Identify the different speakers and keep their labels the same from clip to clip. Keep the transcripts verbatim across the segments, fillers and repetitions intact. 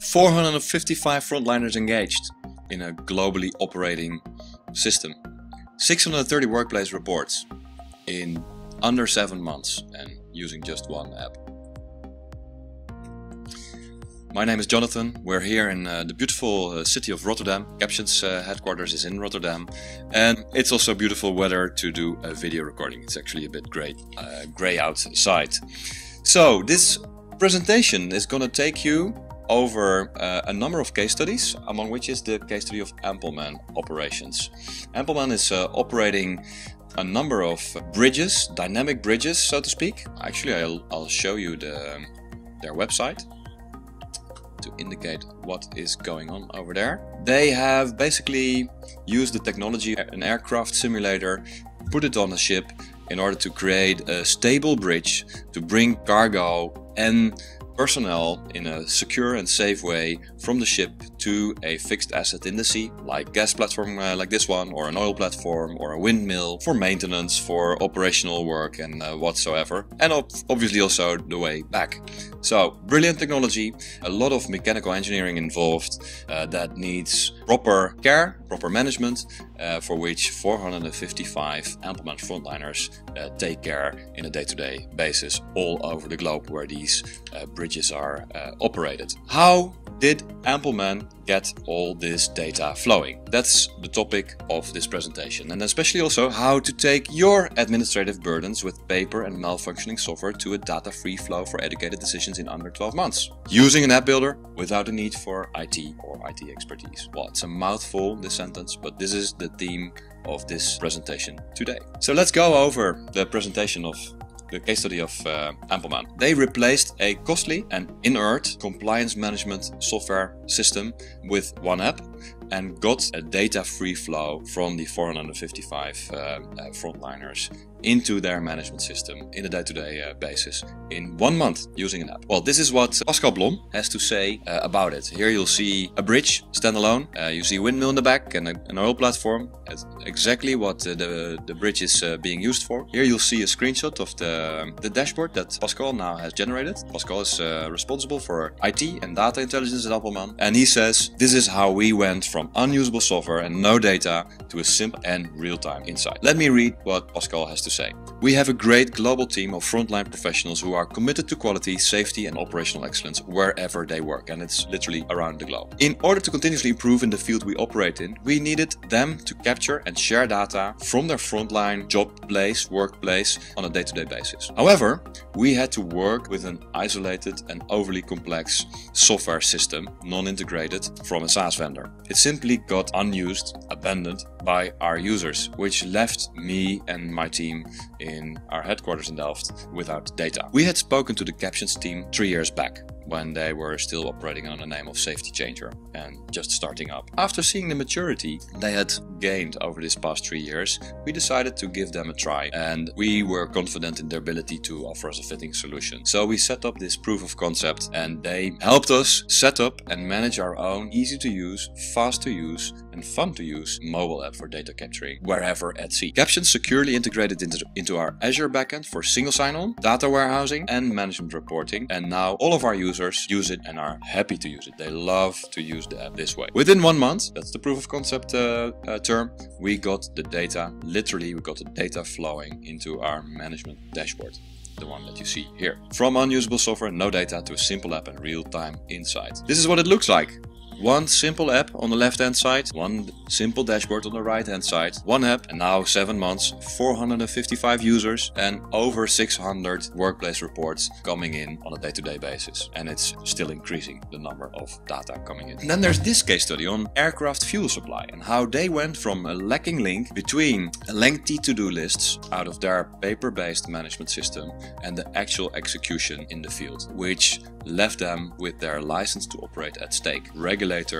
Speaker 1: four hundred fifty-five frontliners engaged in a globally operating system. six hundred thirty workplace reports in under seven months and using just one app. My name is Jonathan. We're here in uh, the beautiful uh, city of Rotterdam. Captions uh, headquarters is in Rotterdam, and it's also beautiful weather to do a video recording. It's actually a bit grey, uh, grey outside. So this presentation is going to take you over uh, a number of case studies, among which is the case study of Ampleman operations. Ampleman is uh, operating a number of bridges, dynamic bridges, so to speak. Actually, I'll, I'll show you the, their website to indicate what is going on over there. They have basically used the technology, an aircraft simulator, put it on a ship in order to create a stable bridge to bring cargo and personnel in a secure and safe way from the ship to a fixed asset in the sea, like gas platform uh, like this one, or an oil platform, or a windmill, for maintenance, for operational work and uh, whatsoever, and ob obviously also the way back. So brilliant technology, a lot of mechanical engineering involved uh, that needs proper care, proper management, uh, for which four hundred fifty-five Ampleman frontliners uh, take care in a day-to-day basis all over the globe where these uh, bridges are uh, operated. How did Ampleman get all this data flowing? That's the topic of this presentation, and especially also how to take your administrative burdens with paper and malfunctioning software to a data-free flow for educated decisions in under twelve months, using an app builder without a need for I T or I T expertise. Well, it's a mouthful, this sentence, but this is the theme of this presentation today. So let's go over the presentation of the case study of uh, Ampleman. They replaced a costly and inert compliance management software system with one app and got a data-free flow from the four hundred fifty-five uh, uh, frontliners into their management system in a day-to-day uh, basis in one month using an app. Well, this is what Pascal Blom has to say uh, about it. Here you'll see a bridge standalone, uh, you see a windmill in the back and a, an oil platform. That's exactly what uh, the, the bridge is uh, being used for. Here you'll see a screenshot of the, the dashboard that Pascal now has generated. Pascal is uh, responsible for I T and data intelligence at Ampleman, and he says this is how we went from unusable software and no data to a simple and real-time insight. Let me read what Pascal has to say. We have a great global team of frontline professionals who are committed to quality, safety and operational excellence wherever they work, and it's literally around the globe. In order to continuously improve in the field we operate in, we needed them to capture and share data from their frontline job place, workplace on a day-to-day basis. However, we had to work with an isolated and overly complex software system, non-integrated, from a SaaS vendor. It simply got unused, abandoned by our users, which left me and my team in our headquarters in Delft without data. We had spoken to the Captions team three years back, when they were still operating on the name of Safety Changer and just starting up. After seeing the maturity they had gained over these past three years, we decided to give them a try, and we were confident in their ability to offer us a fitting solution. So we set up this proof of concept, and they helped us set up and manage our own easy to use, fast to use and fun to use mobile app for data capturing wherever at sea. Captions securely integrated into, into our Azure backend for single sign-on, data warehousing and management reporting, and now all of our users use it and are happy to use it. They love to use the app this way. Within one month, that's the proof of concept uh, uh, term, we got the data, literally we got the data flowing into our management dashboard, the one that you see here. From unusable software, no data, to a simple app and real-time insight. This is what it looks like. One simple app on the left hand side, one simple dashboard on the right hand side, one app, and now seven months, four hundred fifty-five users and over six hundred workplace reports coming in on a day-to-day basis. And it's still increasing, the number of data coming in. And then there's this case study on aircraft fuel supply and how they went from a lacking link between lengthy to-do lists out of their paper-based management system and the actual execution in the field, which left them with their license to operate at stake. Regulator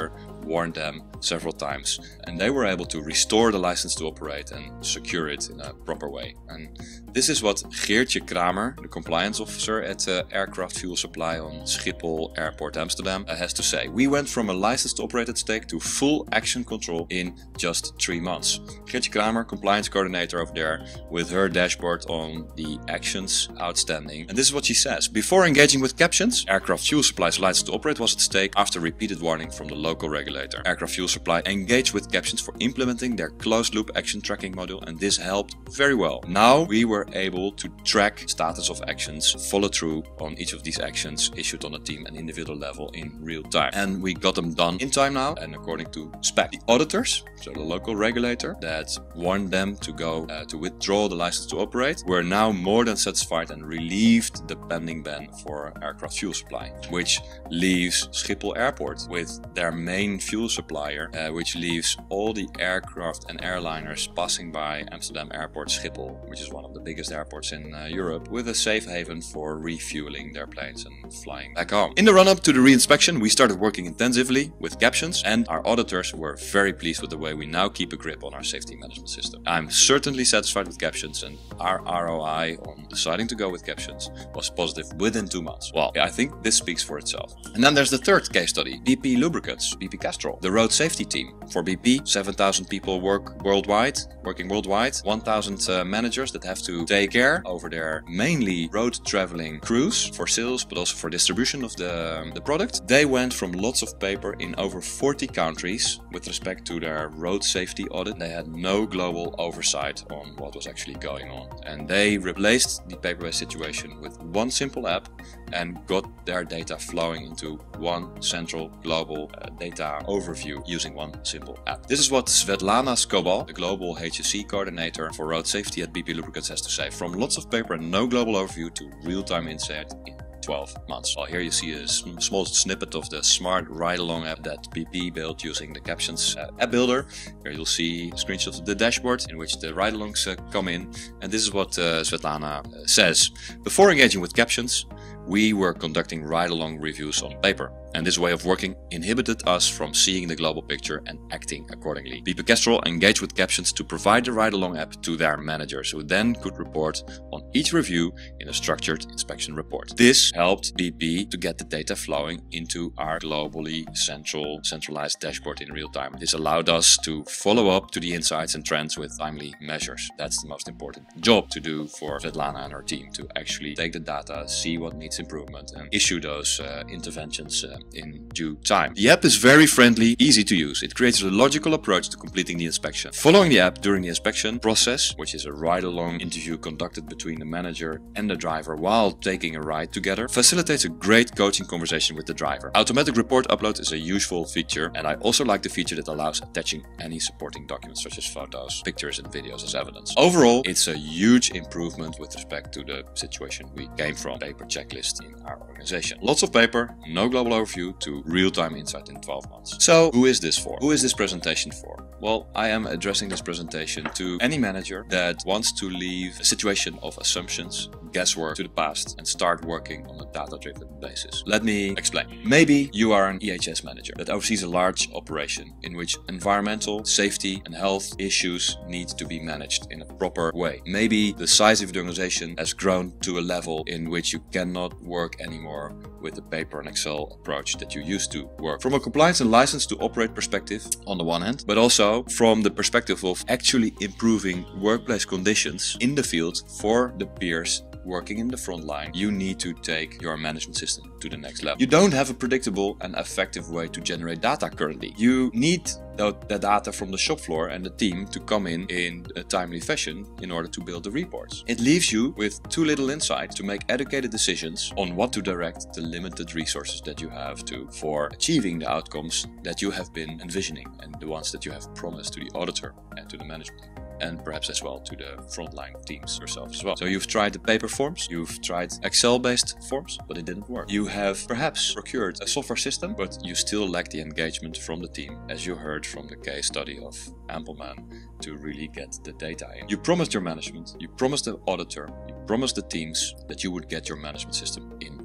Speaker 1: warned them several times, and they were able to restore the license to operate and secure it in a proper way. And this is what Geertje Kramer, the compliance officer at uh, Aircraft Fuel Supply on Schiphol Airport Amsterdam, uh, has to say. We went from a license to operate at stake to full action control in just three months. Geertje Kramer, compliance coordinator over there, with her dashboard on the actions outstanding. And this is what she says. Before engaging with Captions, Aircraft Fuel Supply's license to operate was at stake after repeated warning from the local regulator. Aircraft Fuel Supply engaged with Captions for implementing their closed-loop action tracking module, and this helped very well. Now we were able to track status of actions, follow through on each of these actions issued on a team and individual level in real time. And we got them done in time now and according to spec. The auditors, so the local regulator that warned them to go uh, to withdraw the license to operate, were now more than satisfied and relieved the pending ban for Aircraft Fuel Supply, which leaves Schiphol Airport with their main fuel supplier, uh, which leaves all the aircraft and airliners passing by Amsterdam Airport Schiphol, which is one of the biggest airports in uh, Europe, with a safe haven for refueling their planes and flying back home. In the run-up to the re-inspection, we started working intensively with Captions, and our auditors were very pleased with the way we now keep a grip on our safety management system. I'm certainly satisfied with Captions, and our R O I on deciding to go with Captions was positive within two months. Well, I think this speaks for itself. And then there's the third case study, B P Lubricants, B P Castrol, the road safety team. For B P, seven thousand people work worldwide, working worldwide, one thousand uh, managers that have to take care over their mainly road traveling crews for sales, but also for distribution of the, um, the product. They went from lots of paper in over forty countries with respect to their road safety audit. They had no global oversight on what was actually going on. And they replaced the paper-based situation with one simple app and got their data flowing into one central global uh, data overview using one simple app. This is what Svetlana Skobal, the global H S C coordinator for road safety at B P Lubricants, has to say. From lots of paper and no global overview to real-time insight in twelve months. Well, here you see a small snippet of the smart ride-along app that B P built using the Captions uh, app builder. Here you'll see screenshots of the dashboard in which the ride-alongs uh, come in. And this is what uh, Svetlana uh, says. Before engaging with Captions, we were conducting ride-along reviews on paper, and this way of working inhibited us from seeing the global picture and acting accordingly. B P Castrol engaged with Captions to provide the ride-along app to their managers, who then could report on each review in a structured inspection report. This helped B P to get the data flowing into our globally central, centralized dashboard in real time. This allowed us to follow up to the insights and trends with timely measures. That's the most important job to do for Svetlana and her team, to actually take the data, see what needs improvement, and issue those uh, interventions uh, in due time. The app is very friendly, easy to use. It creates a logical approach to completing the inspection. Following the app during the inspection process, which is a ride-along interview conducted between the manager and the driver while taking a ride together, facilitates a great coaching conversation with the driver. Automatic report upload is a useful feature, and I also like the feature that allows attaching any supporting documents such as photos, pictures, and videos as evidence. Overall, it's a huge improvement with respect to the situation we came from, paper checklist in our organization. Lots of paper, no global overview to real-time insight in twelve months. So who is this for? Who is this presentation for? Well, I am addressing this presentation to any manager that wants to leave a situation of assumptions, guesswork to the past and start working on a data-driven basis. Let me explain. Maybe you are an E H S manager that oversees a large operation in which environmental, safety and health issues need to be managed in a proper way. Maybe the size of the organization has grown to a level in which you cannot work anymore with the paper and Excel approach that you used to work. From a compliance and license to operate perspective on the one hand, but also from the perspective of actually improving workplace conditions in the field for the peers working in the front line, you need to take your management system to the next level. You don't have a predictable and effective way to generate data currently. You need the data from the shop floor and the team to come in in a timely fashion in order to build the reports. It leaves you with too little insight to make educated decisions on what to direct the limited resources that you have to for achieving the outcomes that you have been envisioning and the ones that you have promised to the auditor and to the management, and perhaps as well to the frontline teams yourself as well. So you've tried the paper forms, you've tried Excel-based forms, but it didn't work. You have perhaps procured a software system, but you still lack the engagement from the team, as you heard from the case study of Ampleman, to really get the data in. You promised your management, you promised the auditor, you promised the teams that you would get your management system in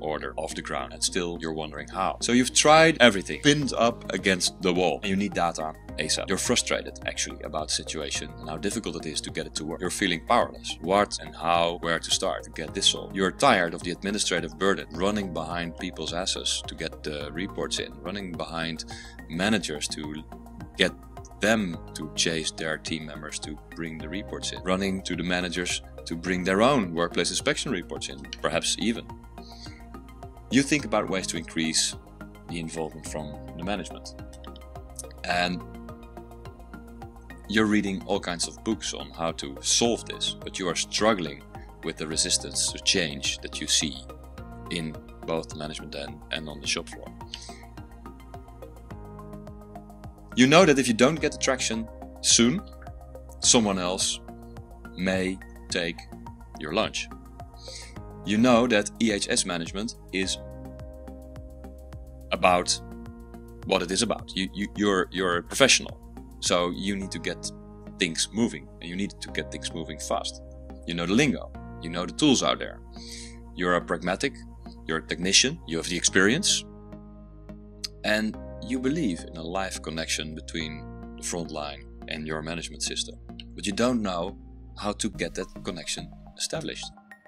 Speaker 1: order off the ground, and still you're wondering how. So you've tried everything, pinned up against the wall, and you need data ASAP. You're frustrated actually about the situation and how difficult it is to get it to work. You're feeling powerless. What and how, where to start to get this solved. You're tired of the administrative burden, running behind people's asses to get the reports in, running behind managers to get them to chase their team members to bring the reports in, running to the managers to bring their own workplace inspection reports in, perhaps even. You think about ways to increase the involvement from the management. And you're reading all kinds of books on how to solve this, but you are struggling with the resistance to change that you see in both the management and, and on the shop floor. You know that if you don't get the traction soon, someone else may take your lunch. You know that E H S management is about what it is about. You, you, you're, you're a professional, so you need to get things moving, and you need to get things moving fast. You know the lingo, you know the tools out there. You're a pragmatic, you're a technician, you have the experience, and you believe in a live connection between the front line and your management system, but you don't know how to get that connection established.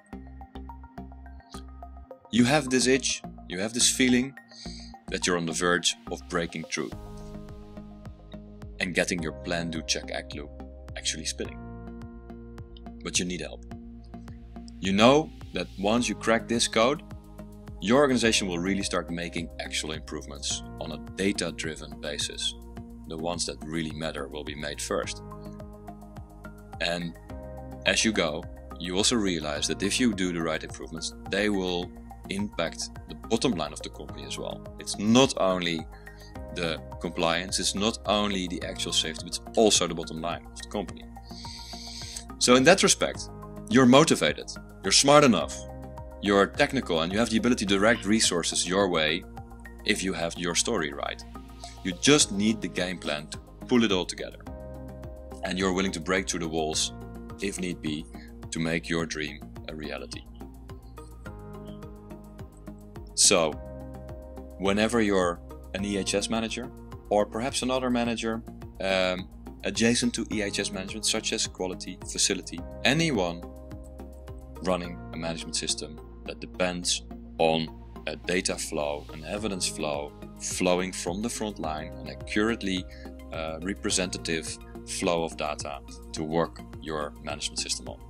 Speaker 1: You have this itch, you have this feeling that you're on the verge of breaking through and getting your plan, do, check, act loop actually spinning. But you need help. You know that once you crack this code, your organization will really start making actual improvements on a data-driven basis. The ones that really matter will be made first. And as you go, you also realize that if you do the right improvements, they will impact the bottom line of the company as well. It's not only the compliance, it's not only the actual safety, but it's also the bottom line of the company. So in that respect, you're motivated, you're smart enough, you're technical, and you have the ability to direct resources your way if you have your story right. You just need the game plan to pull it all together. And you're willing to break through the walls, if need be, to make your dream a reality. So, whenever you're an E H S manager, or perhaps another manager um, adjacent to E H S management, such as quality, facility, anyone running a management system that depends on a data flow, an evidence flow, flowing from the front line, an accurately uh, representative flow of data to work your management system on.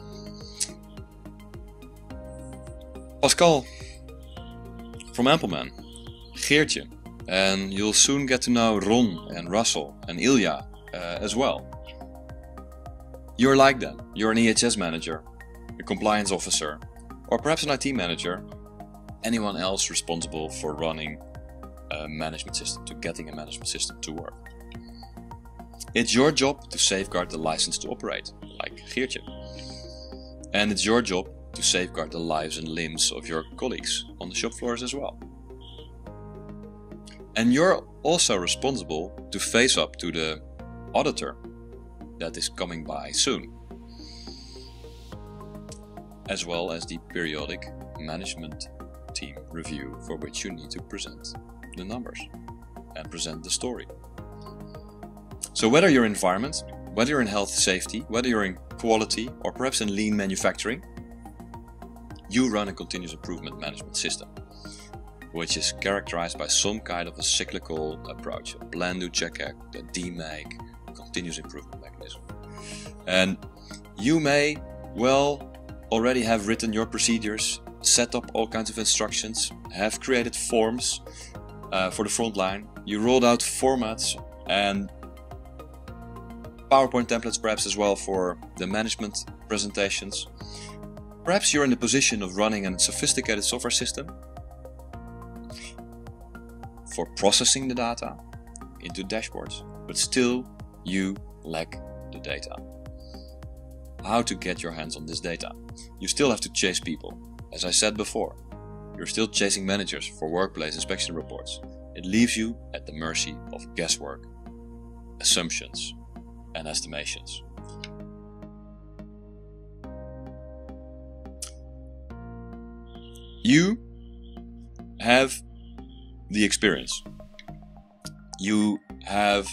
Speaker 1: Pascal from Ampleman, Geertje, and you'll soon get to know Ron and Russell and Ilya uh, as well. You're like them. You're an E H S manager, a compliance officer, or perhaps an I T manager, anyone else responsible for running a management system, to getting a management system to work. It's your job to safeguard the license to operate, like Geertje. And it's your job to safeguard the lives and limbs of your colleagues on the shop floors as well. And you're also responsible to face up to the auditor that is coming by soon, as well as the periodic management team review for which you need to present the numbers and present the story. So whether you're in environment, whether you're in health safety, whether you're in quality, or perhaps in lean manufacturing, you run a continuous improvement management system, which is characterized by some kind of a cyclical approach, a plan, do, check, act, a D M A C, a continuous improvement mechanism. And you may well already have written your procedures, set up all kinds of instructions, have created forms uh, for the front line, you rolled out formats and PowerPoint templates perhaps as well for the management presentations. Perhaps you're in the position of running a sophisticated software system for processing the data into dashboards, but still you lack the data. How to get your hands on this data? You still have to chase people. As I said before, you're still chasing managers for workplace inspection reports. It leaves you at the mercy of guesswork, assumptions, and estimations. You have the experience. You have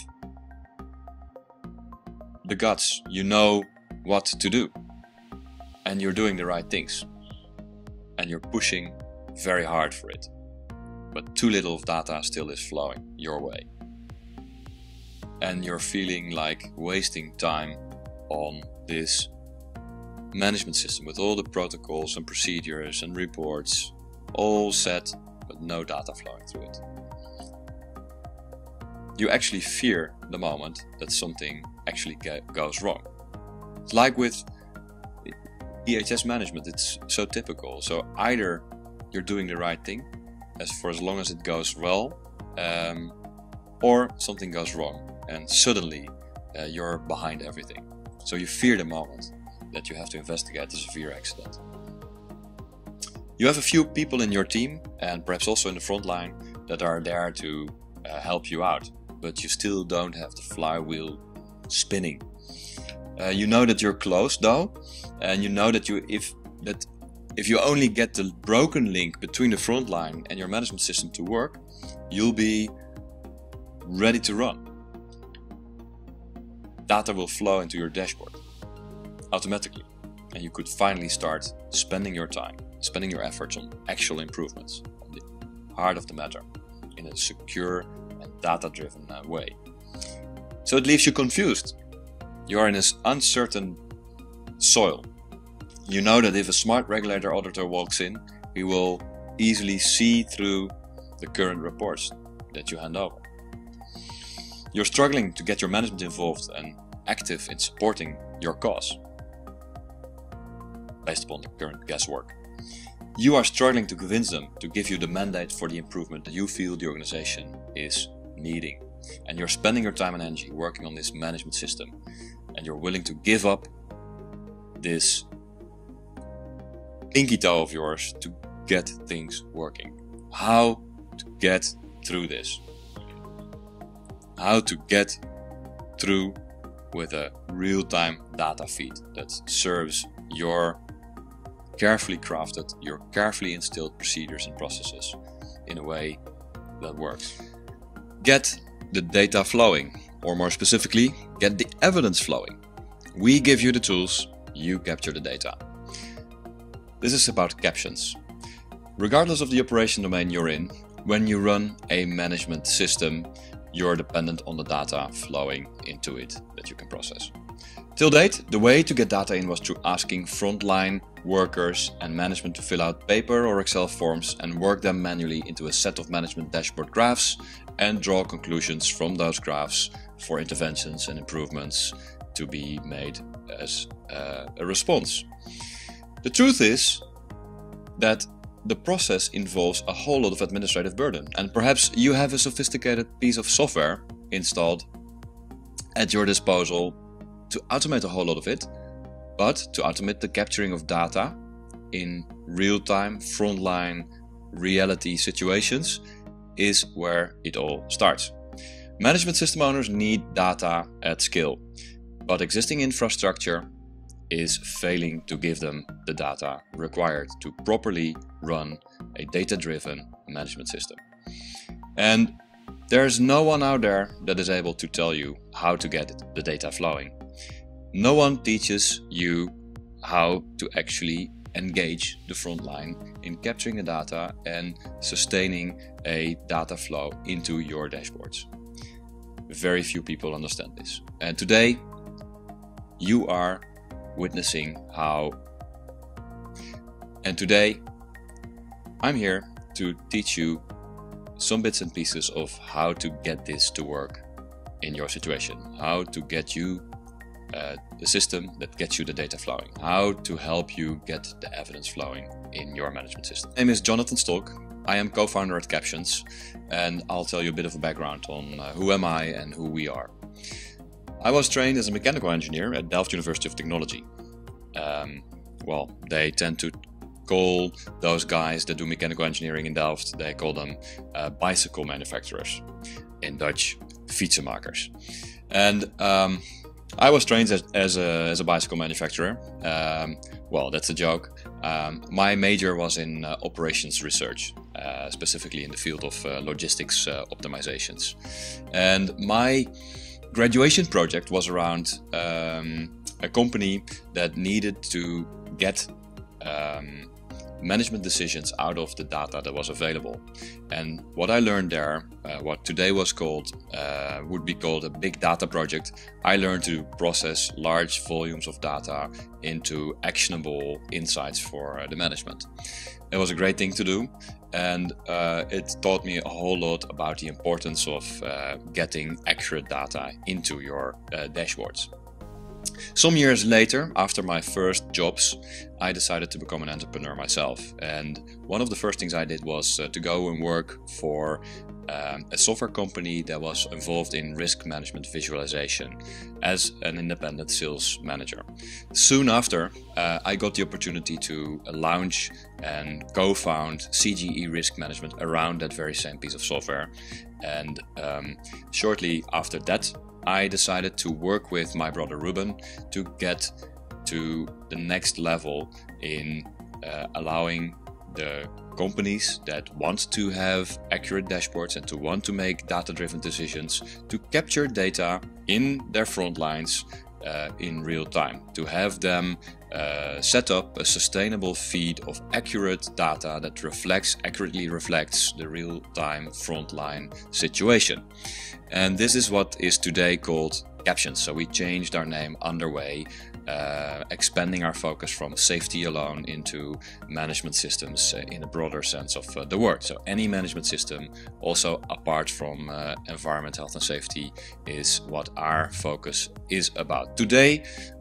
Speaker 1: the guts. You know what to do. And you're doing the right things. And you're pushing very hard for it. But too little of data still is flowing your way. And you're feeling like wasting time on this management system with all the protocols and procedures and reports all set, but no data flowing through it. You actually fear the moment that something actually goes wrong. It's like with E H S management, it's so typical. So either you're doing the right thing as for as long as it goes well, um, or something goes wrong and suddenly uh, you're behind everything. So you fear the moment that you have to investigate a severe accident. You have a few people in your team and perhaps also in the front line that are there to uh, help you out, but you still don't have the flywheel spinning. Uh, you know that you're close though, and you know that you if that if you only get the broken link between the front line and your management system to work, you'll be ready to run. Data will flow into your dashboard automatically, and you could finally start spending your time, spending your efforts on actual improvements, on the heart of the matter, in a secure and data-driven uh, way. So it leaves you confused. You are in this uncertain soil. You know that if a smart regulator auditor walks in, he will easily see through the current reports that you hand over. You're struggling to get your management involved and active in supporting your cause, based upon the current guesswork. You are struggling to convince them to give you the mandate for the improvement that you feel the organization is needing. And you're spending your time and energy working on this management system, and you're willing to give up this pinky toe of yours to get things working. How to get through this? How to get through with a real-time data feed that serves your carefully crafted, your carefully instilled procedures and processes in a way that works. Get the data flowing, or more specifically, get the evidence flowing. We give you the tools, you capture the data. This is about captions. Regardless of the operation domain you're in, when you run a management system, you're dependent on the data flowing into it that you can process. Till date, the way to get data in was through asking frontline workers and management to fill out paper or Excel forms and work them manually into a set of management dashboard graphs and draw conclusions from those graphs for interventions and improvements to be made as uh, a response. The truth is that the process involves a whole lot of administrative burden, and perhaps you have a sophisticated piece of software installed at your disposal to automate a whole lot of it, but to automate the capturing of data in real-time, frontline, reality situations is where it all starts. Management system owners need data at scale, but existing infrastructure is failing to give them the data required to properly run a data-driven management system. And there's no one out there that is able to tell you how to get the data flowing. No one teaches you how to actually engage the front line in capturing the data and sustaining a data flow into your dashboards. Very few people understand this. And today, you are witnessing how. And today, I'm here to teach you some bits and pieces of how to get this to work in your situation, how to get you uh, the system that gets you the data flowing, how to help you get the evidence flowing in your management system. My name is Jonathan Stolk. I am co-founder at Captions, and I'll tell you a bit of a background on uh, who am I and who we are. I was trained as a mechanical engineer at Delft University of Technology. Um, well, they tend to call those guys that do mechanical engineering in Delft, they call them uh, bicycle manufacturers. In Dutch, fietsenmakers. And um, I was trained as, as, a, as a bicycle manufacturer. Um, well, that's a joke. Um, my major was in uh, operations research. uh, specifically in the field of uh, logistics uh, optimizations. And my graduation project was around um, a company that needed to get um, management decisions out of the data that was available. And what I learned there, uh, what today was called, uh, would be called a big data project, I learned to process large volumes of data into actionable insights for uh, the management. It was a great thing to do, and uh, it taught me a whole lot about the importance of uh, getting accurate data into your uh, dashboards. Some years later, after my first jobs, I decided to become an entrepreneur myself. And one of the first things I did was uh, to go and work for um, a software company that was involved in risk management visualization as an independent sales manager. Soon after, uh, I got the opportunity to launch and co-found C G E Risk Management around that very same piece of software. And um, shortly after that, I decided to work with my brother Ruben to get to the next level in uh, allowing the companies that want to have accurate dashboards and to want to make data-driven decisions to capture data in their front lines uh, in real time, to have them uh, set up a sustainable feed of accurate data that reflects, accurately reflects the real-time frontline situation. And this is what is today called Captions. So we changed our name Underway, uh, expanding our focus from safety alone into management systems uh, in a broader sense of uh, the word. So any management system, also apart from uh, environment, health and safety, is what our focus is about. Today,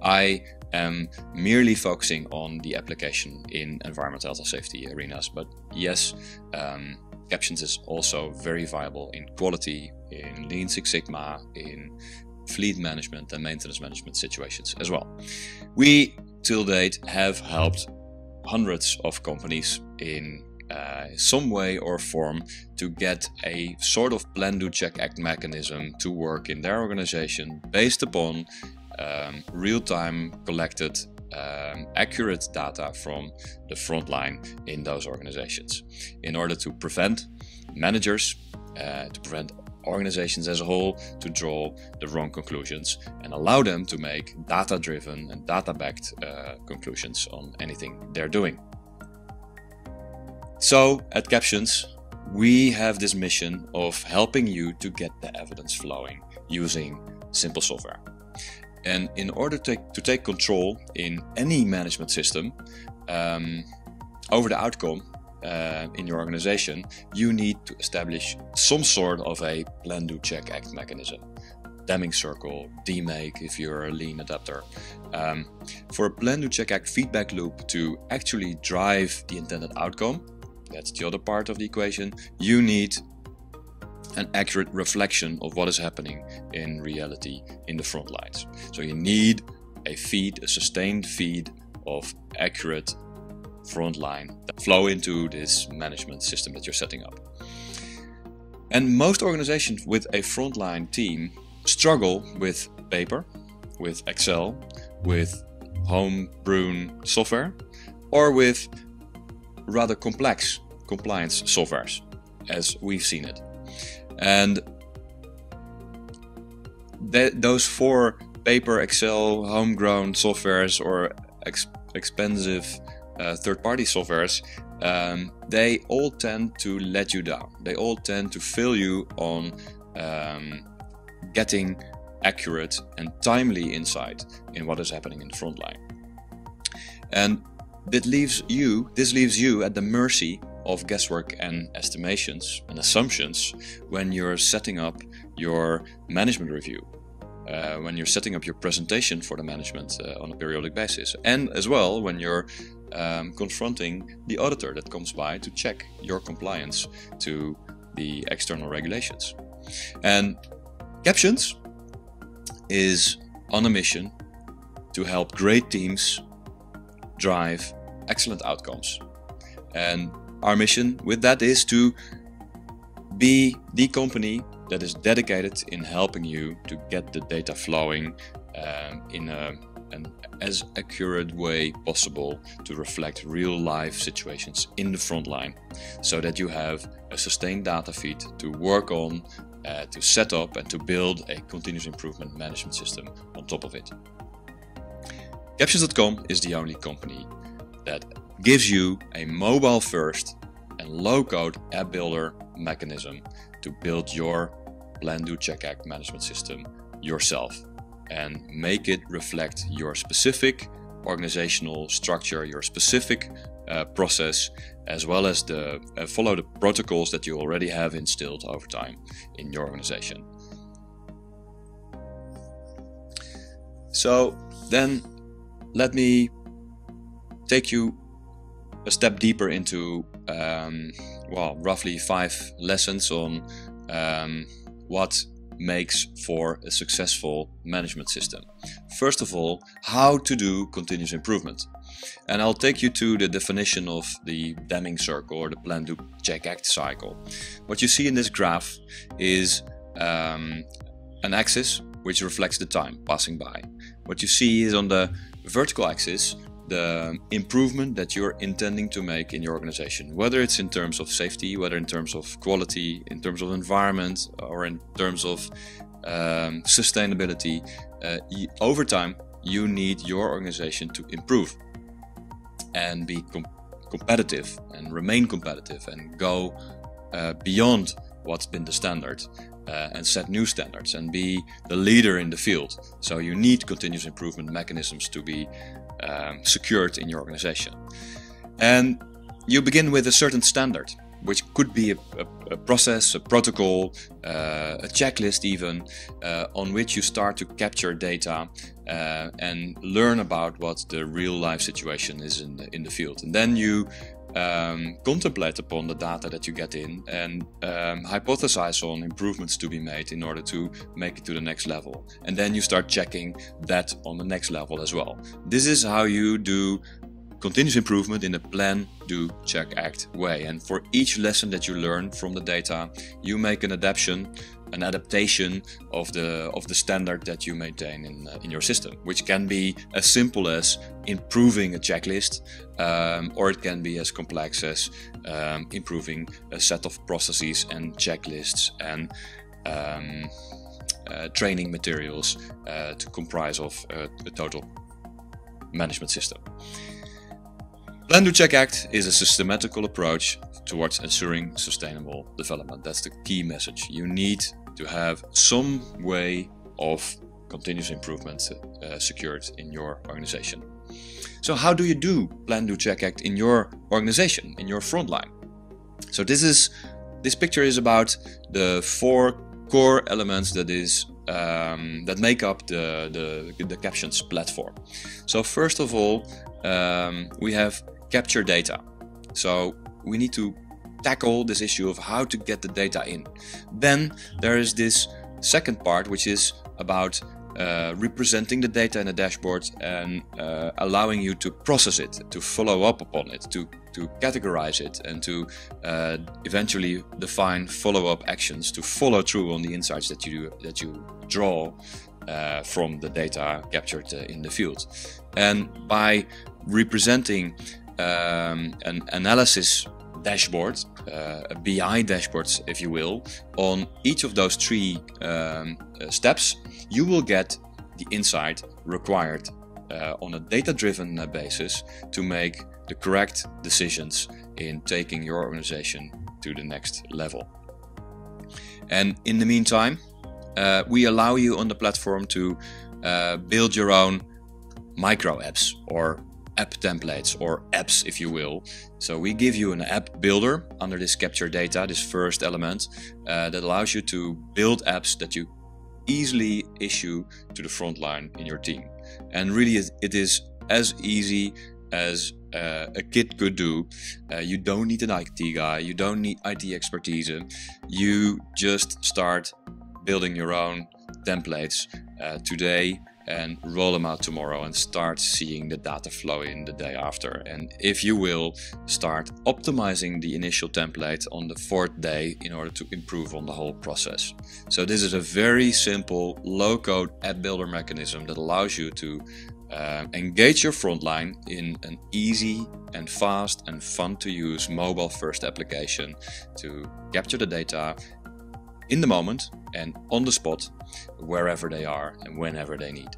Speaker 1: I am merely focusing on the application in environment, health and safety arenas. But yes, um, Captions is also very viable in quality, in Lean Six Sigma, in fleet management and maintenance management situations as well. We, till date, have helped hundreds of companies in uh, some way or form to get a sort of plan, do, check, act mechanism to work in their organization based upon um, real-time collected Um, accurate data from the front line in those organizations in order to prevent managers, uh, to prevent organizations as a whole to draw the wrong conclusions and allow them to make data-driven and data-backed uh, conclusions on anything they're doing. So at Captions, we have this mission of helping you to get the evidence flowing using simple software. And in order to take, to take control in any management system um, over the outcome uh, in your organization, you need to establish some sort of a plan, do, check, act mechanism. Deming circle, D make if you're a lean adapter. Um, for a plan, do, check, act feedback loop to actually drive the intended outcome, that's the other part of the equation, you need an accurate reflection of what is happening in reality in the front lines. So you need a feed, a sustained feed of accurate frontline that flow into this management system that you're setting up. And most organizations with a frontline team struggle with paper, with Excel, with home-brewn software, or with rather complex compliance softwares, as we've seen it. And th those four paper, Excel, homegrown softwares or ex expensive uh, third-party softwares, um, they all tend to let you down. They all tend to fail you on um, getting accurate and timely insight in what is happening in the front line. And that leaves you, this leaves you at the mercy of guesswork and estimations and assumptions when you're setting up your management review, uh, when you're setting up your presentation for the management uh, on a periodic basis, and as well when you're um, confronting the auditor that comes by to check your compliance to the external regulations. And Captions is on a mission to help great teams drive excellent outcomes. And our mission with that is to be the company that is dedicated in helping you to get the data flowing um, in a an as accurate way possible to reflect real life situations in the front line, so that you have a sustained data feed to work on, uh, to set up and to build a continuous improvement management system on top of it. Captions dot com is the only company that gives you a mobile first and low-code app builder mechanism to build your Plan, Do, Check, Act management system yourself and make it reflect your specific organizational structure, your specific uh, process, as well as the uh, follow the protocols that you already have instilled over time in your organization. So then let me take you a step deeper into um, well, roughly five lessons on um, what makes for a successful management system. First of all, how to do continuous improvement. And I'll take you to the definition of the Deming circle, or the Plan, Do, Check, Act cycle. What you see in this graph is um, an axis which reflects the time passing by. What you see is on the vertical axis the improvement that you're intending to make in your organization, whether it's in terms of safety, whether in terms of quality, in terms of environment, or in terms of um, sustainability. Uh, over time, you need your organization to improve and be com competitive and remain competitive and go uh, beyond what's been the standard uh, and set new standards and be the leader in the field. So you need continuous improvement mechanisms to be Um, secured in your organization. And you begin with a certain standard, which could be a, a, a process, a protocol, uh, a checklist even, uh, on which you start to capture data uh, and learn about what the real life situation is in the, in the field. And then you um, contemplate upon the data that you get in and um, hypothesize on improvements to be made in order to make it to the next level. And then you start checking that on the next level as well. This is how you do continuous improvement in a Plan, Do, Check, Act way. And for each lesson that you learn from the data, you make an adaptation, an adaptation of the of the standard that you maintain in uh, in your system, which can be as simple as improving a checklist, um, or it can be as complex as um, improving a set of processes and checklists and um, uh, training materials uh, to comprise of uh, a total management system. Plan, Do, Check, Act is a systematical approach towards ensuring sustainable development. That's the key message. You need to have some way of continuous improvement uh, secured in your organization. So how do you do Plan, Do, Check, Act in your organization, in your front line? So this is this picture is about the four core elements that is um, that make up the, the the Captions platform. So first of all, um, we have capture data. So we need to tackle this issue of how to get the data in. Then there is this second part, which is about uh, representing the data in a dashboard and uh, allowing you to process it, to follow up upon it, to to categorize it, and to uh, eventually define follow-up actions to follow through on the insights that you that you draw uh, from the data captured uh, in the field. And by representing um, an analysis dashboard, uh, a B I dashboard, if you will, on each of those three um, uh, steps, you will get the insight required uh, on a data-driven uh, basis to make the correct decisions in taking your organization to the next level. And in the meantime, uh, we allow you on the platform to uh, build your own micro apps or app templates, or apps if you will. So we give you an app builder under this capture data, this first element, uh, that allows you to build apps that you easily issue to the front line in your team. And really it is as easy as uh, a kid could do. Uh, you don't need an I T guy, you don't need I T expertise. You just start building your own templates uh, today and roll them out tomorrow and start seeing the data flow in the day after. And if you will, start optimizing the initial template on the fourth day in order to improve on the whole process. So this is a very simple low-code app builder mechanism that allows you to uh, engage your frontline in an easy and fast and fun to use mobile first application to capture the data in the moment and on the spot, wherever they are and whenever they need.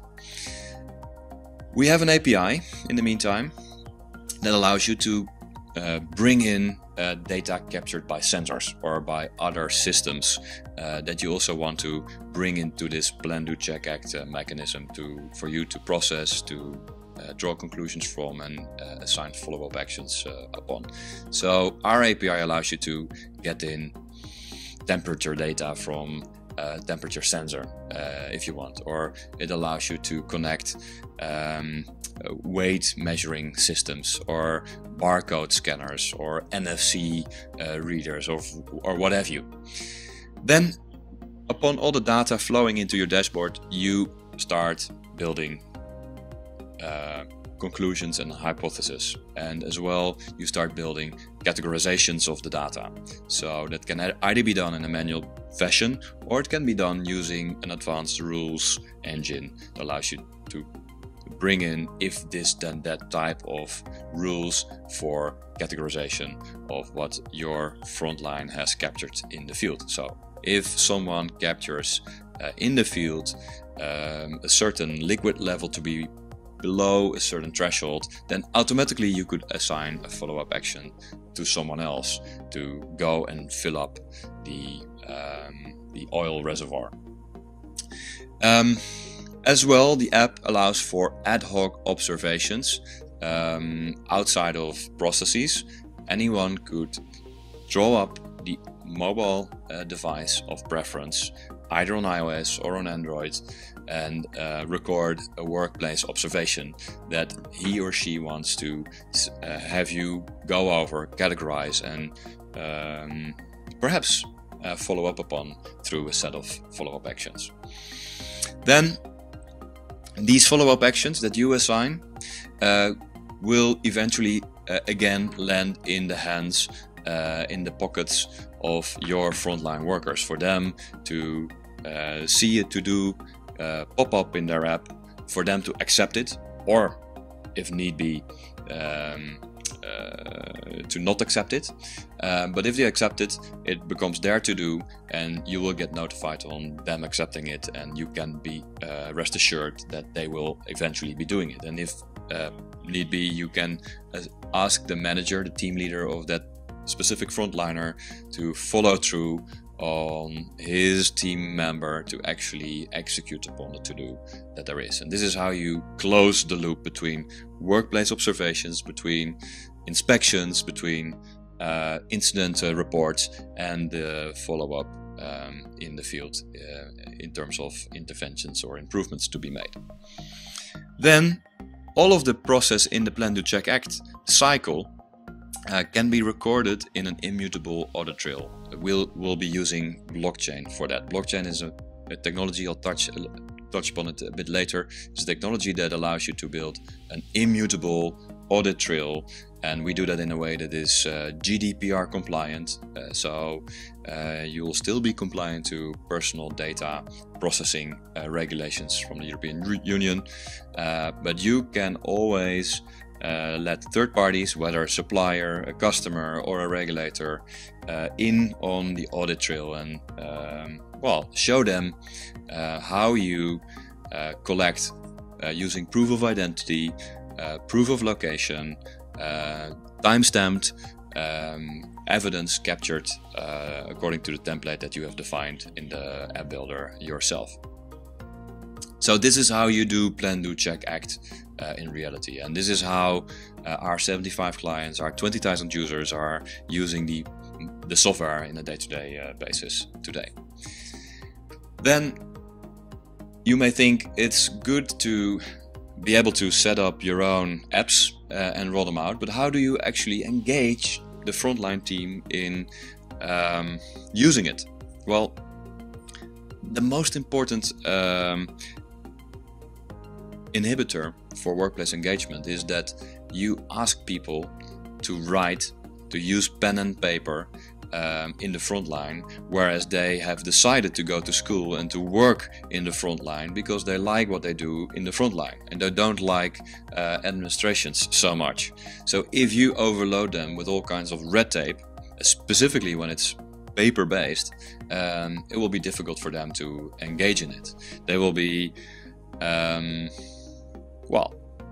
Speaker 1: We have an A P I in the meantime that allows you to uh, bring in uh, data captured by sensors or by other systems uh, that you also want to bring into this Plan, Do, Check, Act uh, mechanism to for you to process, to uh, draw conclusions from, and uh, assign follow-up actions uh, upon. So our A P I allows you to get in temperature data from a temperature sensor uh, if you want, or it allows you to connect um, weight measuring systems or barcode scanners or N F C uh, readers or, or what have you. Then upon all the data flowing into your dashboard, you start building uh, conclusions and hypotheses, and as well you start building categorizations of the data. So that can either be done in a manual fashion, or it can be done using an advanced rules engine that allows you to bring in if this then that type of rules for categorization of what your frontline has captured in the field. So if someone captures uh, in the field um, a certain liquid level to be below a certain threshold, then automatically you could assign a follow-up action to someone else to go and fill up the, um, the oil reservoir. Um, as well, the app allows for ad hoc observations um, outside of processes. Anyone could draw up the mobile uh, device of preference, either on iOS or on Android, and uh, record a workplace observation that he or she wants to uh, have you go over, categorize, and um, perhaps uh, follow up upon through a set of follow-up actions. Then these follow-up actions that you assign uh, will eventually uh, again land in the hands, uh, in the pockets of your frontline workers, for them to uh, see a to-do Uh, pop up in their app, for them to accept it, or if need be um, uh, to not accept it. Um, but if they accept it, it becomes their to do, and you will get notified on them accepting it, and you can be uh, rest assured that they will eventually be doing it. And if uh, need be, you can uh, ask the manager, the team leader of that specific frontliner, to follow through on his team member to actually execute upon the to-do that there is. And this is how you close the loop between workplace observations, between inspections, between uh, incident uh, reports, and the uh, follow-up um, in the field uh, in terms of interventions or improvements to be made. Then all of the process in the Plan, Do, Check, Act cycle Uh, can be recorded in an immutable audit trail. We'll, we'll be using blockchain for that. Blockchain is a, a technology, I'll touch, uh, touch upon it a bit later. It's a technology that allows you to build an immutable audit trail, and we do that in a way that is uh, G D P R compliant. Uh, so uh, you will still be compliant to personal data processing uh, regulations from the European Union, uh, but you can always Uh, let third parties, whether a supplier, a customer, or a regulator, uh, in on the audit trail, and um, well, show them uh, how you uh, collect uh, using proof of identity, uh, proof of location, uh, time-stamped um, evidence captured uh, according to the template that you have defined in the app builder yourself. So this is how you do Plan, Do, Check, Act uh, in reality, and this is how uh, our seventy-five clients, our twenty thousand users are using the, the software in a day-to-day uh, basis today. Then you may think it's good to be able to set up your own apps uh, and roll them out, but how do you actually engage the frontline team in um, using it? Well, the most important um, inhibitor for workplace engagement is that you ask people to write, to use pen and paper, um, in the front line, whereas they have decided to go to school and to work in the front line because they like what they do in the front line and they don't like uh, administrations so much. So if you overload them with all kinds of red tape, specifically when it's paper-based, um, it will be difficult for them to engage in it. They will be, um, well,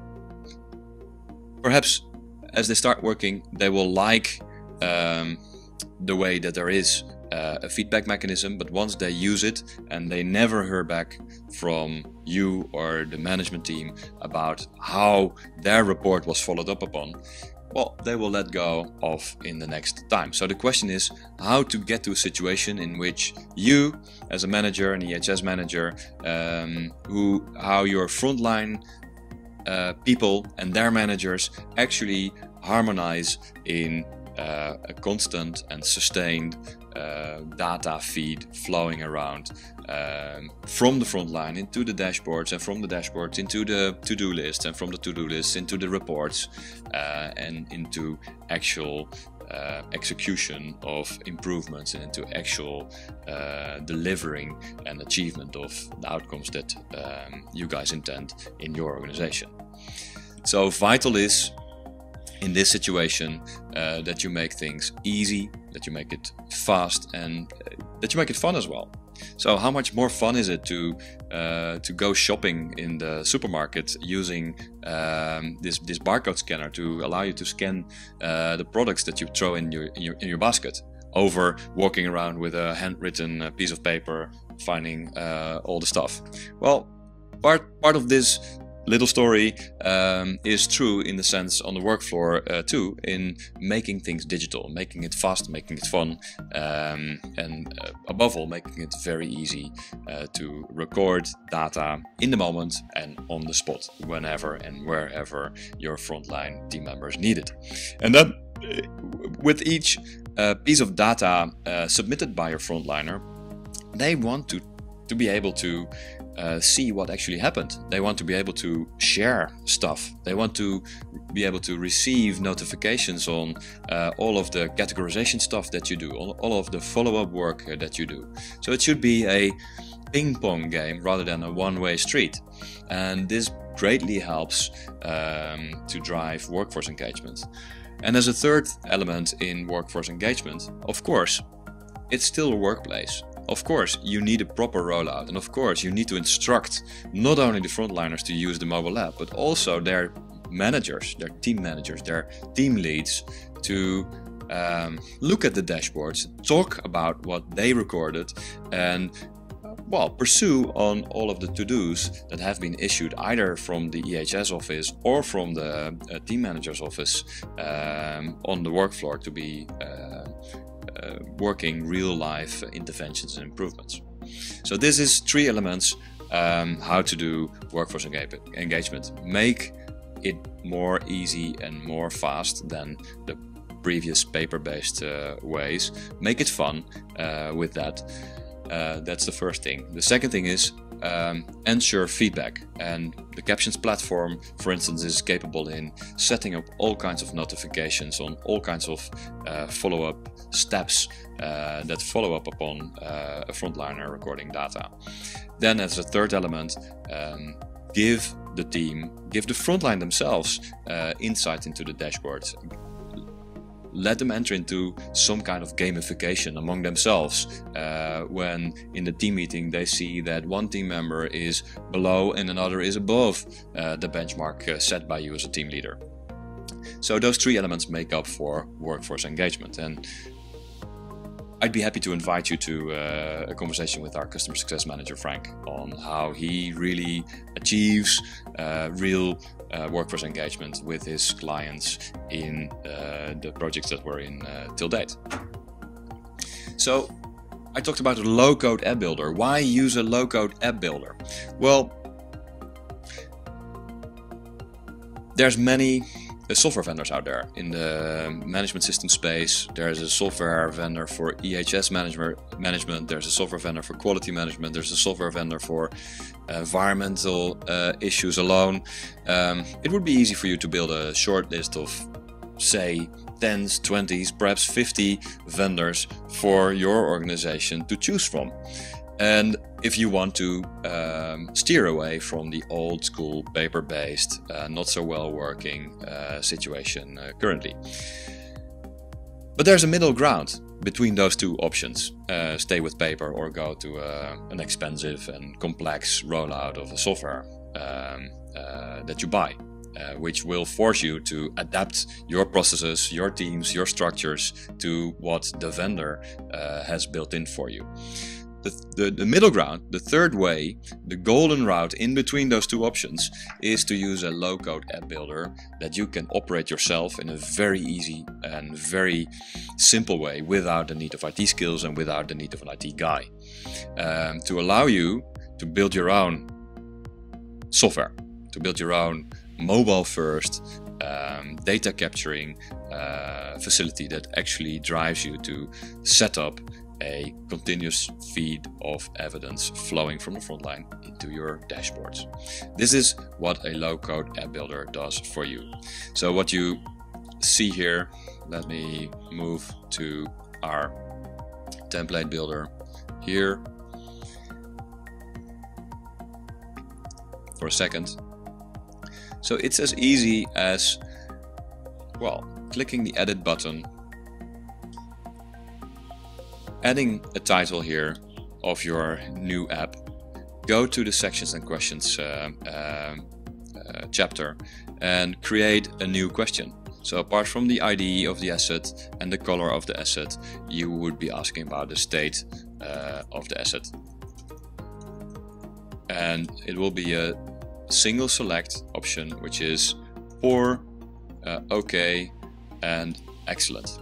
Speaker 1: perhaps as they start working, they will like um, the way that there is uh, a feedback mechanism, but once they use it and they never hear back from you or the management team about how their report was followed up upon, well, they will let go of in the next time. So the question is how to get to a situation in which you, as a manager, an E H S manager, um, who, how your frontline uh, people and their managers actually harmonize in uh, a constant and sustained uh, data feed flowing around um, from the front line into the dashboards, and from the dashboards into the to-do list, and from the to-do list into the reports, uh, and into actual uh, execution of improvements and into actual uh, delivering and achievement of the outcomes that um, you guys intend in your organization. So vital is, in this situation, uh, that you make things easy, that you make it fast, and uh, that you make it fun as well. So how much more fun is it to uh, to go shopping in the supermarket using um, this this barcode scanner to allow you to scan uh, the products that you throw in your, in your in your basket, over walking around with a handwritten uh, piece of paper finding uh, all the stuff? Well, part part of this little story um, is true in the sense on the work floor uh, too, in making things digital, making it fast, making it fun, um, and uh, above all making it very easy uh, to record data in the moment and on the spot, whenever and wherever your frontline team members need it. And then uh, with each uh, piece of data uh, submitted by your frontliner, they want to to be able to uh, see what actually happened. They want to be able to share stuff. They want to be able to receive notifications on uh, all of the categorization stuff that you do, all, all of the follow-up work uh, that you do. So it should be a ping-pong game rather than a one-way street. And this greatly helps um, to drive workforce engagement. And as a third element in workforce engagement, of course, it's still a workplace. Of course, you need a proper rollout, and of course, you need to instruct not only the frontliners to use the mobile app, but also their managers, their team managers, their team leads to um, look at the dashboards, talk about what they recorded, and well, pursue on all of the to-dos that have been issued either from the E H S office or from the uh, team manager's office um, on the work floor to be uh, Uh, working real-life interventions and improvements. So this is three elements um, how to do workforce engagement. Make it more easy and more fast than the previous paper-based uh, ways. Make it fun uh, with that. Uh, that's the first thing. The second thing is um, ensure feedback, and the Captions platform, for instance, is capable in setting up all kinds of notifications on all kinds of uh, follow-up steps uh, that follow up upon uh, a frontliner recording data. Then, as a third element, um, give the team, give the frontline themselves uh, insight into the dashboards. Let them enter into some kind of gamification among themselves uh, when in the team meeting they see that one team member is below and another is above uh, the benchmark uh, set by you as a team leader. So those three elements make up for workforce engagement, and I'd be happy to invite you to uh, a conversation with our customer success manager Frank on how he really achieves uh, real uh, workforce engagement with his clients in uh, the projects that we're in uh, till date. So I talked about a low-code app builder. Why use a low-code app builder? Well, there's many software vendors out there in the management system space. There's a software vendor for E H S management, management. There's a software vendor for quality management. There's a software vendor for environmental uh, issues alone. Um, it would be easy for you to build a short list of say, tens, twenties, perhaps fifty vendors for your organization to choose from. And if you want to um, steer away from the old school paper-based, uh, not so well working uh, situation uh, currently. But there's a middle ground between those two options. Uh, stay with paper or go to uh, an expensive and complex rollout of a software um, uh, that you buy. Uh, which will force you to adapt your processes, your teams, your structures to what the vendor uh, has built in for you. The, the, the middle ground, the third way, the golden route in between those two options is to use a low-code app builder that you can operate yourself in a very easy and very simple way without the need of I T skills and without the need of an I T guy. Um, to allow you to build your own software, to build your own mobile first um, data capturing uh, facility that actually drives you to set up a continuous feed of evidence flowing from the front line into your dashboards. This is what a low-code app builder does for you. So what you see here, let me move to our template builder here for a second. So it's as easy as, well, clicking the edit button, adding a title here of your new app, go to the sections and questions uh, uh, uh, chapter and create a new question. So apart from the I D of the asset and the color of the asset, you would be asking about the state uh, of the asset. And it will be a single select option, which is poor, uh, okay, and excellent.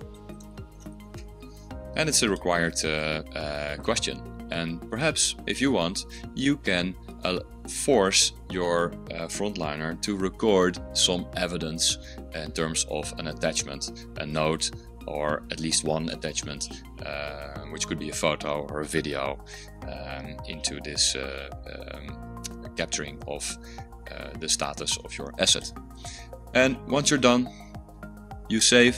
Speaker 1: And it's a required uh, uh, question. And perhaps, if you want, you can uh, force your uh, frontliner to record some evidence in terms of an attachment, a note, or at least one attachment, uh, which could be a photo or a video, um, into this uh, um, capturing of uh, the status of your asset. And once you're done, you save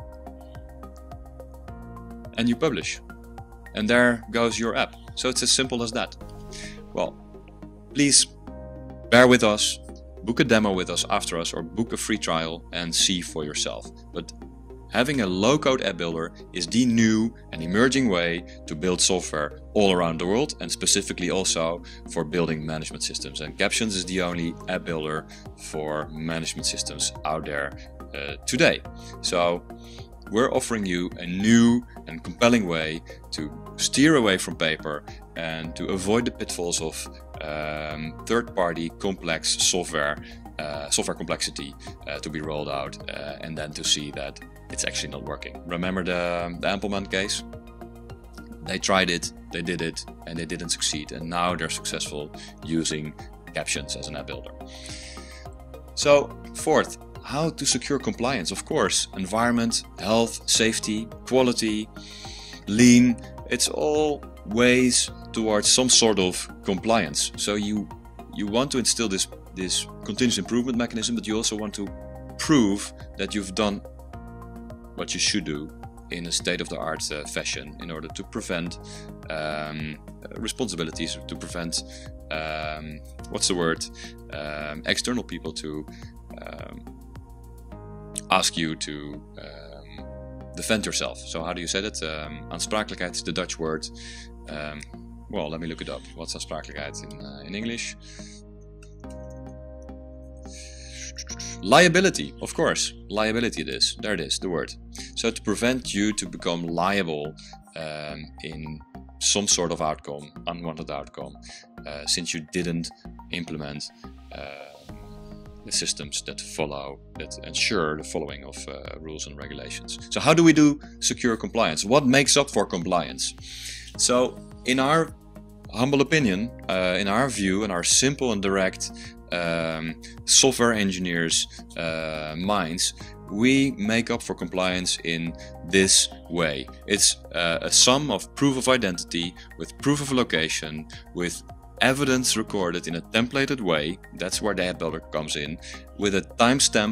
Speaker 1: and you publish. And there goes your app. So it's as simple as that. Well, please bear with us, book a demo with us after us, or book a free trial and see for yourself. But having a low-code app builder is the new and emerging way to build software all around the world, and specifically also for building management systems. And Captions is the only app builder for management systems out there uh, today. So we're offering you a new and compelling way to steer away from paper and to avoid the pitfalls of um, third-party complex software, uh, software complexity uh, to be rolled out, uh, and then to see that it's actually not working. Remember the, the Ampleman case? They tried it, they did it, and they didn't succeed. And now they're successful using Captions as an app builder. So, fourth, how to secure compliance. Of course, environment, health, safety, quality, lean, it's all ways towards some sort of compliance. So you you want to instill this, this continuous improvement mechanism, but you also want to prove that you've done what you should do in a state-of-the-art uh, fashion in order to prevent um, responsibilities, to prevent, um, what's the word, um, external people to um, ask you to um, defend yourself. So how do you say that? Um, aansprakelijkheid is the Dutch word. Um, well, let me look it up. What's aansprakelijkheid in, uh, in English? Liability, of course. Liability it is. There it is, the word. So to prevent you to become liable um, in some sort of outcome, unwanted outcome, uh, since you didn't implement uh, the systems that follow, that ensure the following of uh, rules and regulations. So how do we do secure compliance? What makes up for compliance? So in our humble opinion, uh, in our view, in our simple and direct um, software engineers' uh, minds, we make up for compliance in this way. It's uh, a sum of proof of identity with proof of location, with evidence recorded in a templated way. That's where the app builder comes in, with a timestamp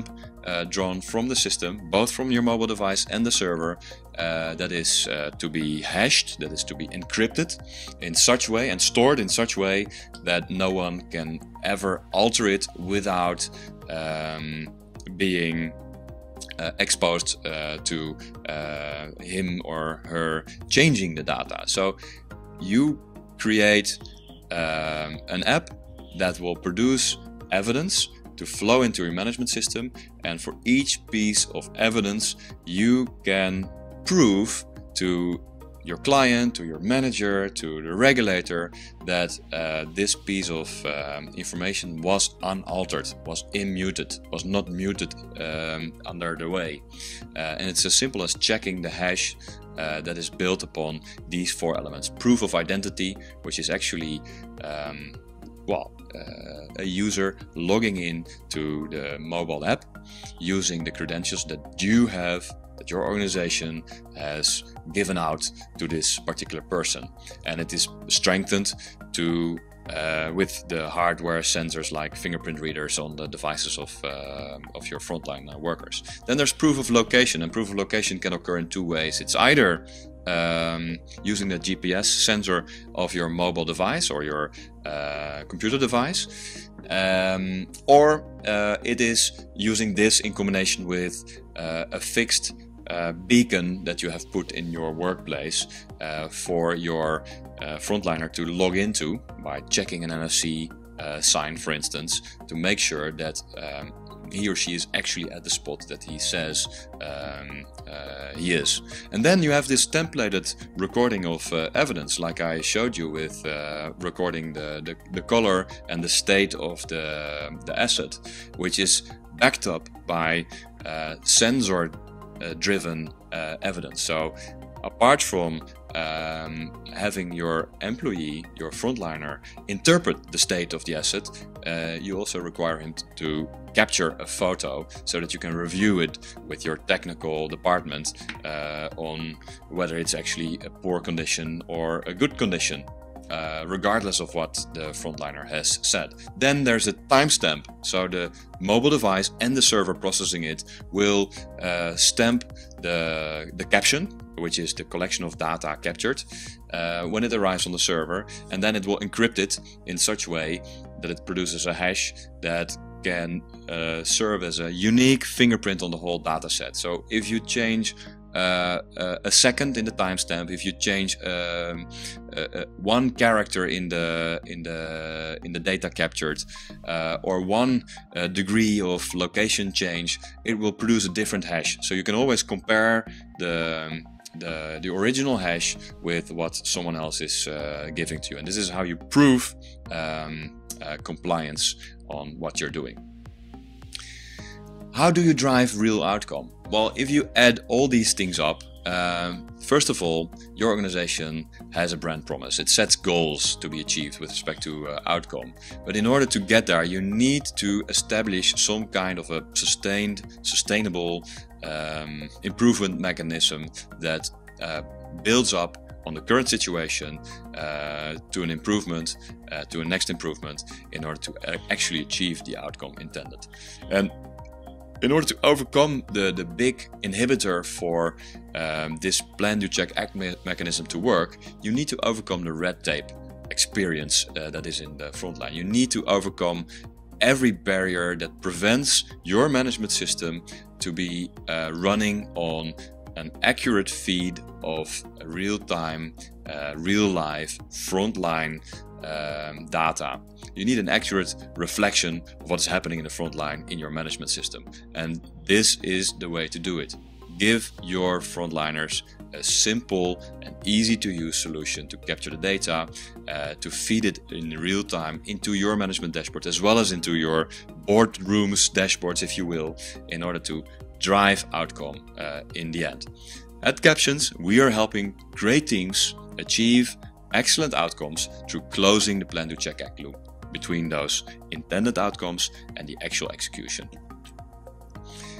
Speaker 1: uh, drawn from the system, both from your mobile device and the server, uh, that is uh, to be hashed, that is to be encrypted in such way and stored in such way that no one can ever alter it without um, being uh, exposed uh, to uh, him or her changing the data. So you create um, an app that will produce evidence to flow into your management system, and for each piece of evidence you can prove to your client, to your manager, to the regulator that uh, this piece of um, information was unaltered, was immuted, was not muted um, under the way. Uh, and it's as simple as checking the hash uh, that is built upon these four elements. Proof of identity, which is actually um, well, uh, a user logging in to the mobile app using the credentials that you have, that your organization has given out to this particular person, and it is strengthened to uh, with the hardware sensors like fingerprint readers on the devices of uh, of your frontline uh, workers. Then there's proof of location, and proof of location can occur in two ways. It's either Um, using the G P S sensor of your mobile device or your uh, computer device, um, or uh, it is using this in combination with uh, a fixed uh, beacon that you have put in your workplace uh, for your uh, frontliner to log into by checking an N F C uh, sign, for instance, to make sure that um, he or she is actually at the spot that he says um, uh, he is. And then you have this templated recording of uh, evidence, like I showed you with uh, recording the, the, the color and the state of the, the asset, which is backed up by uh, sensor uh, driven uh, evidence. So apart from um, having your employee, your frontliner, interpret the state of the asset, uh, you also require him to capture a photo so that you can review it with your technical department uh, on whether it's actually a poor condition or a good condition, uh, regardless of what the frontliner has said. Then there's a timestamp, so the mobile device and the server processing it will uh, stamp the, the caption, which is the collection of data captured, uh, when it arrives on the server, and then it will encrypt it in such a way that it produces a hash that can uh, serve as a unique fingerprint on the whole data set. So if you change uh, a second in the timestamp, if you change um, uh, one character in the in the in the data captured, uh, or one uh, degree of location change, it will produce a different hash. So you can always compare the The, the original hash with what someone else is uh, giving to you. And this is how you prove um, uh, compliance on what you're doing. How do you drive real outcome? Well, if you add all these things up, um, first of all, your organization has a brand promise. It sets goals to be achieved with respect to uh, outcome. But in order to get there, you need to establish some kind of a sustained, sustainable um, improvement mechanism that uh, builds up on the current situation uh, to an improvement, uh, to a next improvement, in order to actually achieve the outcome intended. And in order to overcome the, the big inhibitor for um, this plan, do, check, act me mechanism to work, you need to overcome the red tape experience uh, that is in the front line. You need to overcome every barrier that prevents your management system to be uh, running on an accurate feed of real-time, uh, real-life, frontline um, data. You need an accurate reflection of what is happening in the front line in your management system. And this is the way to do it. Give your frontliners a simple and easy to use solution to capture the data, uh, to feed it in real time into your management dashboard, as well as into your boardrooms dashboards, if you will, in order to drive outcome uh, in the end. At Captions, we are helping great teams achieve excellent outcomes through closing the plan, do, check, act loop between those intended outcomes and the actual execution.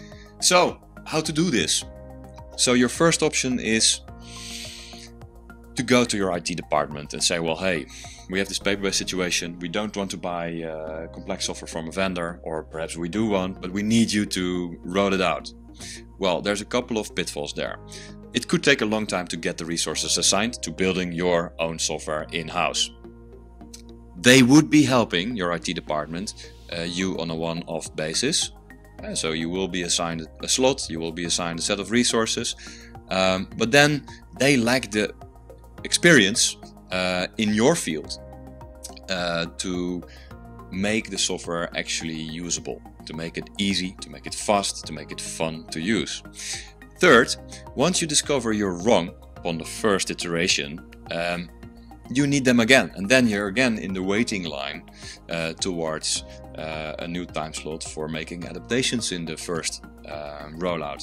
Speaker 1: So, how to do this? So your first option is to go to your I T department and say, well, hey, we have this paper-based situation. We don't want to buy uh, complex software from a vendor, or perhaps we do want, but we need you to roll it out. Well, there's a couple of pitfalls there. It could take a long time to get the resources assigned to building your own software in-house. They would be helping your I T department, uh, you on a one-off basis. Uh, so you will be assigned a slot, you will be assigned a set of resources, um, but then they lack the experience uh, in your field uh, to make the software actually usable, to make it easy, to make it fast, to make it fun to use. Third, once you discover you're wrong on the first iteration, um, you need them again, and then you're again in the waiting line uh, towards uh, a new time slot for making adaptations in the first uh, rollout.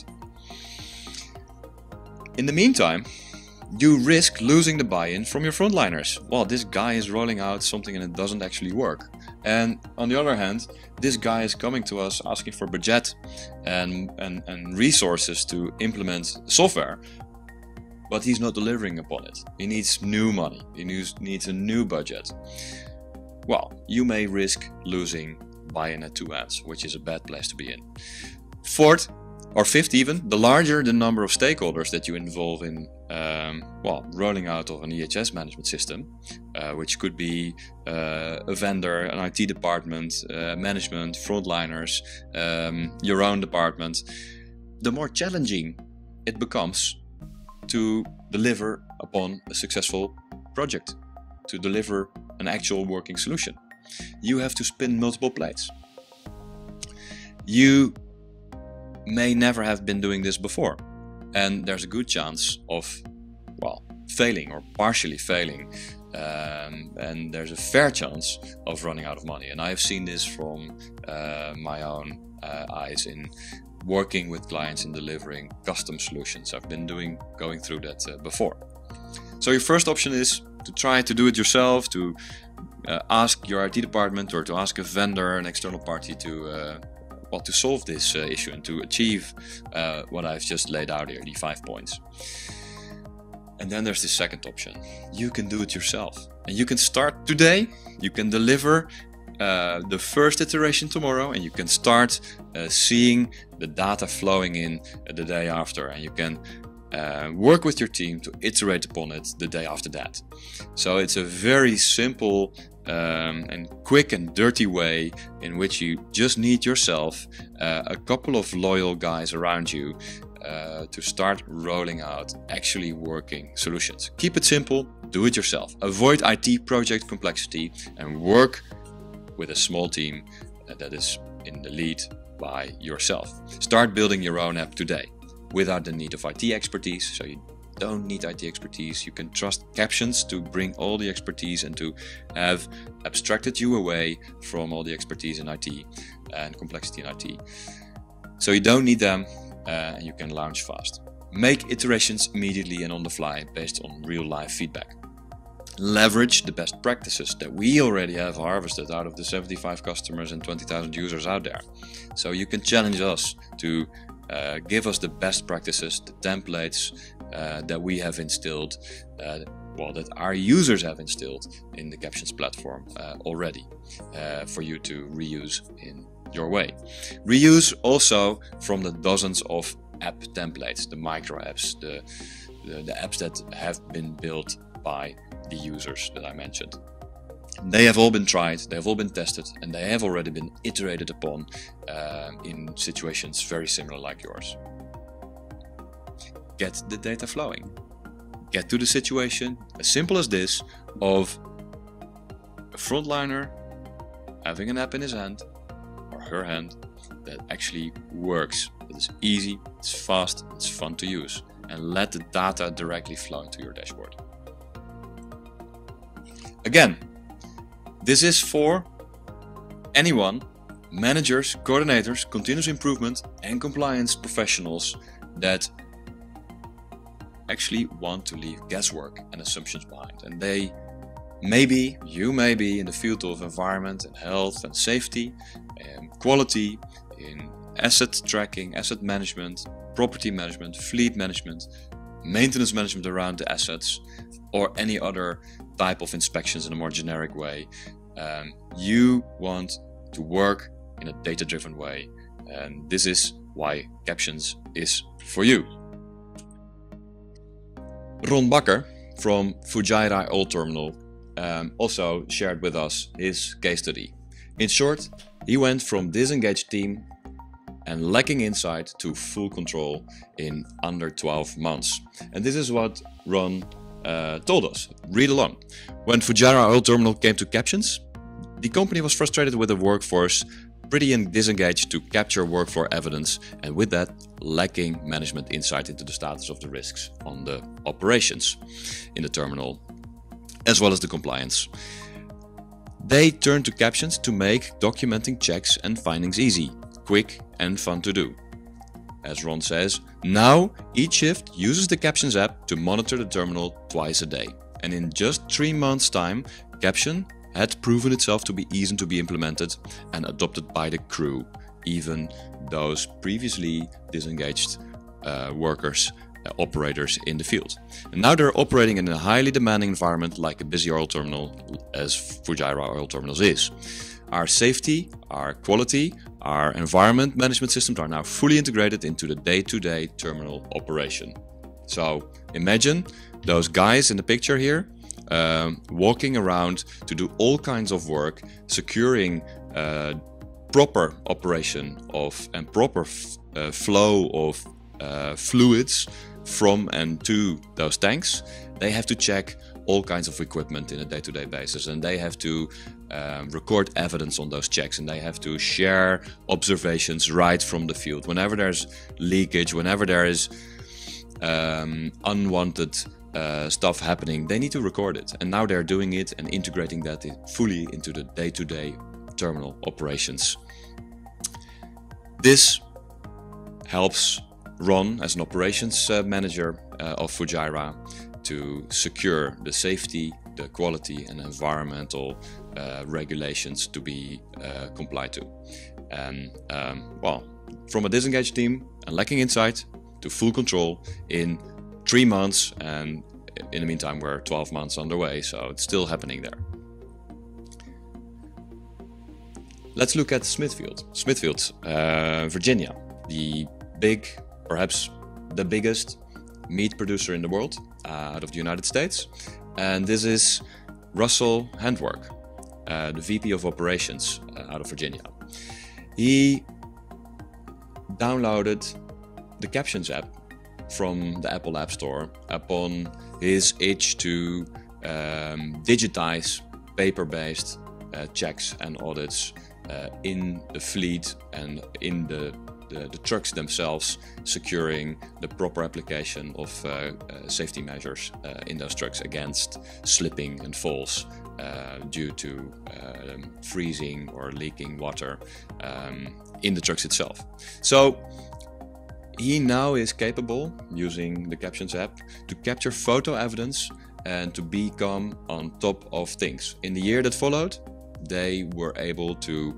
Speaker 1: In the meantime, you risk losing the buy-in from your frontliners. Well, this guy is rolling out something and it doesn't actually work. And on the other hand, this guy is coming to us asking for budget and, and, and resources to implement software, but he's not delivering upon it. He needs new money. He needs, needs a new budget. Well, you may risk losing buy-in at two ends, which is a bad place to be in. Fourth, or fifth even, the larger the number of stakeholders that you involve in um, well, rolling out of an E H S management system, uh, which could be uh, a vendor, an I T department, uh, management, frontliners, um, your own department, the more challenging it becomes to deliver upon a successful project, to deliver an actual working solution. You have to spin multiple plates. You may never have been doing this before, and there's a good chance of, well, failing or partially failing, um, and there's a fair chance of running out of money. And I have seen this from uh, my own uh, eyes in working with clients in delivering custom solutions. I've been doing going through that uh, before. So your first option is to try to do it yourself, to uh, ask your I T department or to ask a vendor, an external party, to uh, well, to solve this uh, issue and to achieve uh, what I've just laid out here, the five points. And then there's the second option. You can do it yourself, and you can start today. You can deliver uh, the first iteration tomorrow, and you can start uh, seeing the data flowing in the day after, and you can uh, work with your team to iterate upon it the day after that. So it's a very simple Um, and quick and dirty way in which you just need yourself, uh, a couple of loyal guys around you uh, to start rolling out actually working solutions. Keep it simple, do it yourself. Avoid I T project complexity and work with a small team that is in the lead by yourself. Start building your own app today without the need of I T expertise. So you don't need I T expertise. You can trust Captions to bring all the expertise and to have abstracted you away from all the expertise in I T and complexity in I T. So you don't need them uh, and you can launch fast. Make iterations immediately and on the fly based on real life feedback. Leverage the best practices that we already have harvested out of the seventy-five customers and twenty thousand users out there. So you can challenge us to uh, give us the best practices, the templates uh, that we have instilled, uh, well, that our users have instilled in the Captions platform uh, already uh, for you to reuse in your way. Reuse also from the dozens of app templates, the micro apps, the, the, the apps that have been built by the users that I mentioned. They have all been tried, they have all been tested, and they have already been iterated upon uh, in situations very similar like yours. Get the data flowing. Get to the situation, as simple as this, of a frontliner having an app in his hand or her hand that actually works, that is easy, it's fast, it's fun to use, and let the data directly flow into your dashboard. Again, this is for anyone, managers, coordinators, continuous improvement and compliance professionals that actually want to leave guesswork and assumptions behind. And they maybe, you may be in the field of environment and health and safety and quality, in asset tracking, asset management, property management, fleet management, maintenance management around the assets, or any other type of inspections in a more generic way, um, you want to work in a data-driven way. And this is why Captions is for you. Ron Bakker from Fujairah Oil Terminal um, also shared with us his case study. In short, he went from disengaged team and lacking insight to full control in under twelve months. And this is what Ron uh, told us. Read along. When Fujairah Oil Terminal came to Captions, the company was frustrated with the workforce, pretty disengaged to capture workflow evidence, and with that lacking management insight into the status of the risks on the operations in the terminal, as well as the compliance. They turned to Captions to make documenting checks and findings easy, quick and fun to do. As Ron says, now each shift uses the Captions app to monitor the terminal twice a day. And in just three months' time, Caption had proven itself to be easy to be implemented and adopted by the crew, even those previously disengaged uh, workers, uh, operators in the field. And now they're operating in a highly demanding environment like a busy oil terminal as Fujairah Oil Terminals is. Our safety, our quality, our environment management systems are now fully integrated into the day-to-day terminal operation. So imagine those guys in the picture here um, walking around to do all kinds of work, securing uh, proper operation of and proper f uh, flow of uh, fluids from and to those tanks. They have to check all kinds of equipment in a day-to-day basis, and they have to um, record evidence on those checks, and they have to share observations right from the field. Whenever there's leakage, whenever there is um, unwanted uh, stuff happening, they need to record it. And now they're doing it and integrating that fully into the day-to-day terminal operations. This helps Ron, as an operations uh, manager uh, of Fujairah, to secure the safety, the quality and environmental uh, regulations to be uh, complied to. And um, well, from a disengaged team and lacking insight to full control in three months, and in the meantime we're twelve months underway, so it's still happening there. Let's look at Smithfield. Smithfield, uh, Virginia, the big, perhaps the biggest meat producer in the world uh, out of the United States. And this is Russell Handwork, uh, the V P of Operations uh, out of Virginia. He downloaded the Captions app from the Apple App Store upon his itch to um, digitize paper-based uh, checks and audits uh, in the fleet and in the The, the trucks themselves, securing the proper application of uh, uh, safety measures uh, in those trucks against slipping and falls uh, due to uh, freezing or leaking water um, in the trucks itself. So he now is capable, using the Captions app, to capture photo evidence and to become on top of things. In the year that followed, they were able to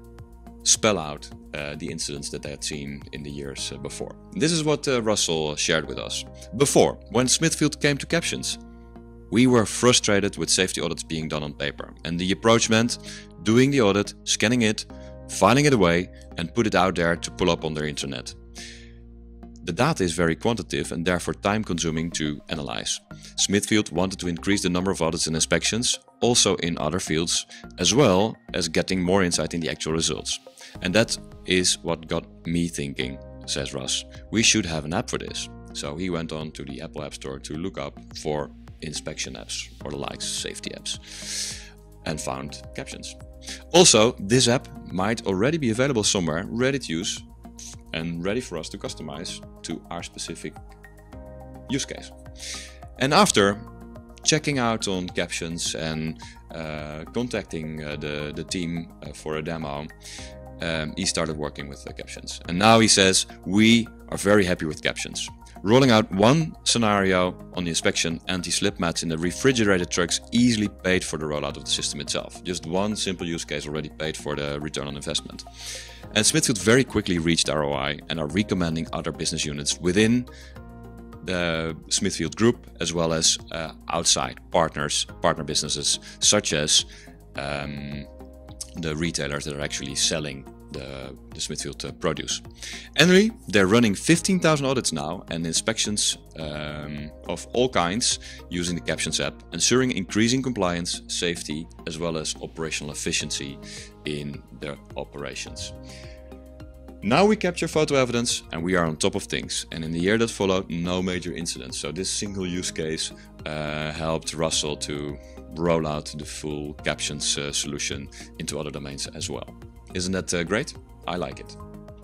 Speaker 1: spell out uh, the incidents that they had seen in the years uh, before. This is what uh, Russell shared with us. Before, when Smithfield came to Captions, we were frustrated with safety audits being done on paper, and the approach meant doing the audit, scanning it, filing it away, and put it out there to pull up on their internet. The data is very quantitative and therefore time-consuming to analyze. Smithfield wanted to increase the number of audits and inspections, also in other fields, as well as getting more insight in the actual results. And that is what got me thinking, says Russ. We should have an app for this. So he went on to the Apple App Store to look up for inspection apps or the likes, safety apps, and found Captions. Also, this app might already be available somewhere, ready to use and ready for us to customize to our specific use case. And after checking out on Captions and uh, contacting uh, the, the team uh, for a demo, um, he started working with uh, Captions. And now he says, we are very happy with Captions. Rolling out one scenario on the inspection anti-slip mats in the refrigerated trucks easily paid for the rollout of the system itself. Just one simple use case already paid for the return on investment. And Smithfield very quickly reached R O I and are recommending other business units within the Smithfield Group, as well as uh, outside partners, partner businesses, such as um, the retailers that are actually selling the, the Smithfield uh, produce. Annually, they're running fifteen thousand audits now and inspections um, of all kinds using the Captions app, ensuring increasing compliance, safety, as well as operational efficiency in their operations. Now we capture photo evidence and we are on top of things. And in the year that followed, no major incidents. So this single use case uh, helped Russell to roll out the full Captions uh, solution into other domains as well. Isn't that uh, great? I like it.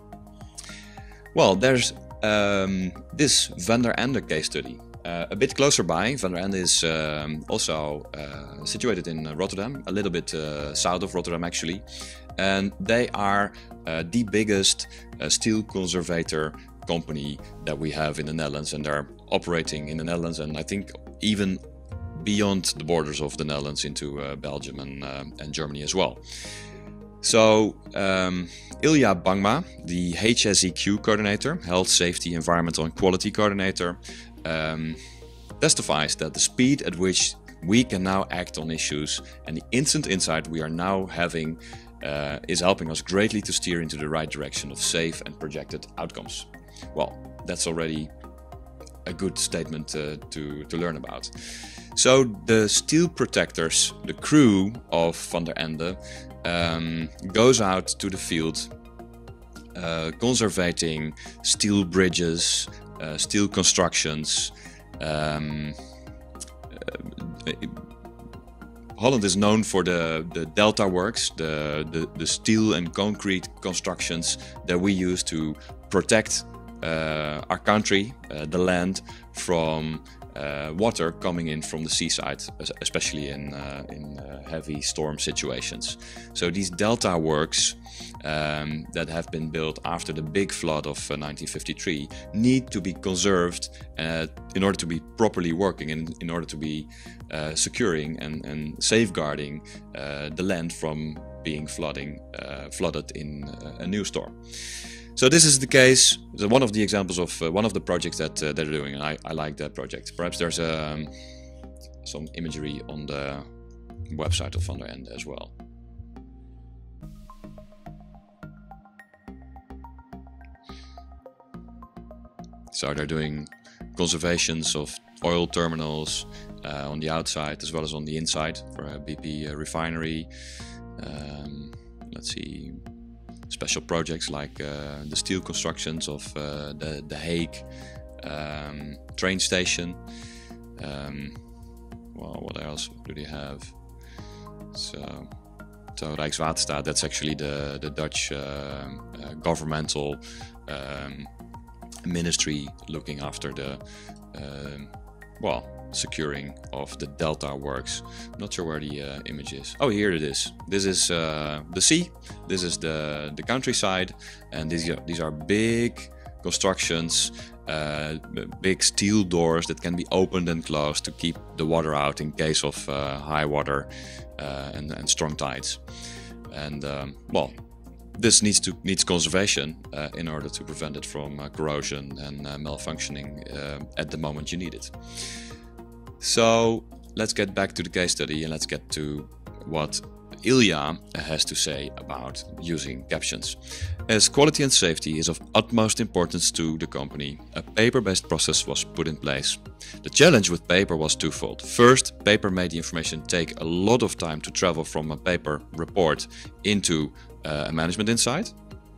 Speaker 1: Well, there's um, this Van der Ende case study. Uh, a bit closer by. Van der Ende is um, also uh, situated in Rotterdam, a little bit uh, south of Rotterdam actually. And they are uh, the biggest uh, steel conservator company that we have in the Netherlands, and they're operating in the Netherlands and I think even beyond the borders of the Netherlands into uh, Belgium and, uh, and Germany as well. So um, Ilya Bangma, the H S E Q coordinator, Health, Safety, Environmental and Quality coordinator, um, testifies that the speed at which we can now act on issues and the instant insight we are now having uh, is helping us greatly to steer into the right direction of safe and projected outcomes. Well, that's already a good statement uh, to, to learn about. So the steel protectors, the crew of Van der Ende, um, goes out to the field uh, conservating steel bridges, uh, steel constructions. Um, uh, Holland is known for the, the Delta works, the, the, the steel and concrete constructions that we use to protect uh, our country, uh, the land, from uh, water coming in from the seaside, especially in, uh, in uh, heavy storm situations. So these Delta works um, that have been built after the big flood of uh, nineteen fifty-three need to be conserved uh, in order to be properly working and in order to be uh, securing and, and safeguarding uh, the land from being flooding, uh, flooded in uh, a new storm. So this is the case, one of the examples of uh, one of the projects that uh, they're doing, and I, I like that project. Perhaps there's um, some imagery on the website of Van der Ende as well. So they're doing conservations of oil terminals uh, on the outside as well as on the inside for a B P uh, refinery. Um, let's see. Special projects like uh, the steel constructions of uh, the, the Hague um, train station. Um, well, what else do they have? So, so Rijkswaterstaat, that's actually the, the Dutch uh, uh, governmental um, ministry looking after the, uh, well, securing of the Delta works. Not sure where the uh, image is. Oh, here it is. This is uh, the sea. This is the the countryside, and these are, these are big constructions, uh, big steel doors that can be opened and closed to keep the water out in case of uh, high water uh, and, and strong tides. And um, well, this needs to needs conservation uh, in order to prevent it from uh, corrosion and uh, malfunctioning uh, at the moment you need it. So let's get back to the case study and let's get to what Ilya has to say about using Captions. As quality and safety is of utmost importance to the company, a paper-based process was put in place. The challenge with paper was twofold. First, paper made the information take a lot of time to travel from a paper report into uh, a management insight.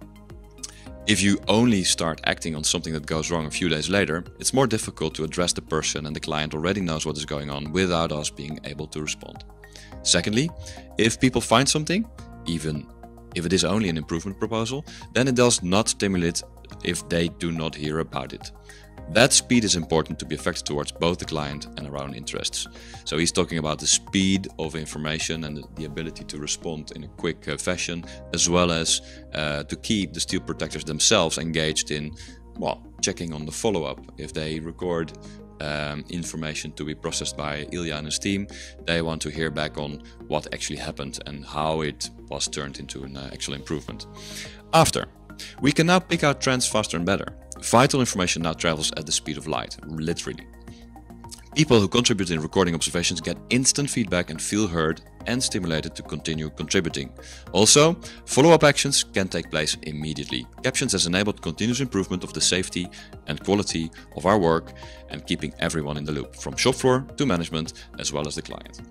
Speaker 1: If you only start acting on something that goes wrong a few days later, it's more difficult to address the person and the client already knows what is going on without us being able to respond. Secondly, if people find something, even if it is only an improvement proposal, then it does not stimulate if they do not hear about it. That speed is important to be effective towards both the client and our own interests. So he's talking about the speed of information and the ability to respond in a quick uh, fashion, as well as uh, to keep the steel protectors themselves engaged in, well, checking on the follow-up. If they record um, information to be processed by Ilya and his team, they want to hear back on what actually happened and how it was turned into an uh, actual improvement. After We can now pick out trends faster and better. Vital information now travels at the speed of light, literally. People who contribute in recording observations get instant feedback and feel heard and stimulated to continue contributing. Also, follow-up actions can take place immediately. Captions has enabled continuous improvement of the safety and quality of our work and keeping everyone in the loop, from shop floor to management as well as the client.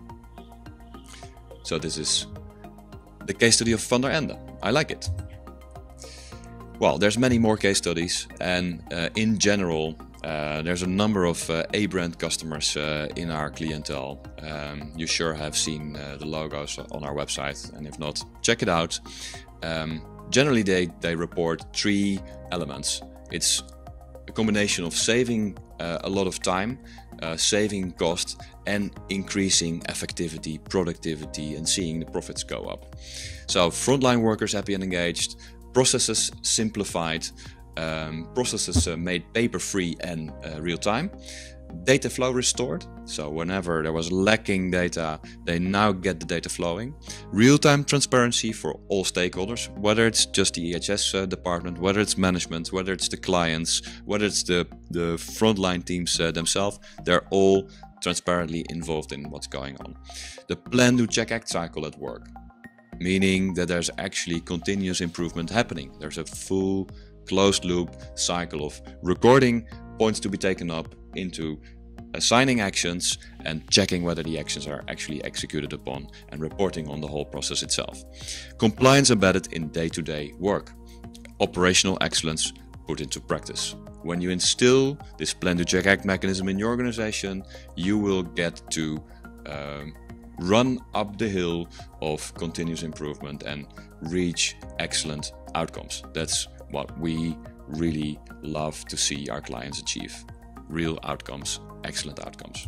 Speaker 1: So this is the case study of Van der Ende. I like it. Well, there's many more case studies, and uh, in general, uh, there's a number of uh, A-brand customers uh, in our clientele. Um, you sure have seen uh, the logos on our website, and if not, check it out. Um, generally, they, they report three elements. It's a combination of saving uh, a lot of time, uh, saving cost, and increasing effectivity, productivity, and seeing the profits go up. So frontline workers happy and engaged, processes simplified, um, processes uh, made paper-free and uh, real-time, data flow restored. So whenever there was lacking data, they now get the data flowing. Real-time transparency for all stakeholders, whether it's just the E H S uh, department, whether it's management, whether it's the clients, whether it's the, the frontline teams uh, themselves, they're all transparently involved in what's going on. The plan, do, check, act cycle at work, meaning that there's actually continuous improvement happening. There's a full closed loop cycle of recording points to be taken up into assigning actions and checking whether the actions are actually executed upon and reporting on the whole process itself. Compliance embedded in day-to-day work. Operational excellence put into practice. When you instill this plan, do, check, act mechanism in your organization, you will get to um, run up the hill of continuous improvement and reach excellent outcomes. That's what we really love to see our clients achieve. Real outcomes, excellent outcomes.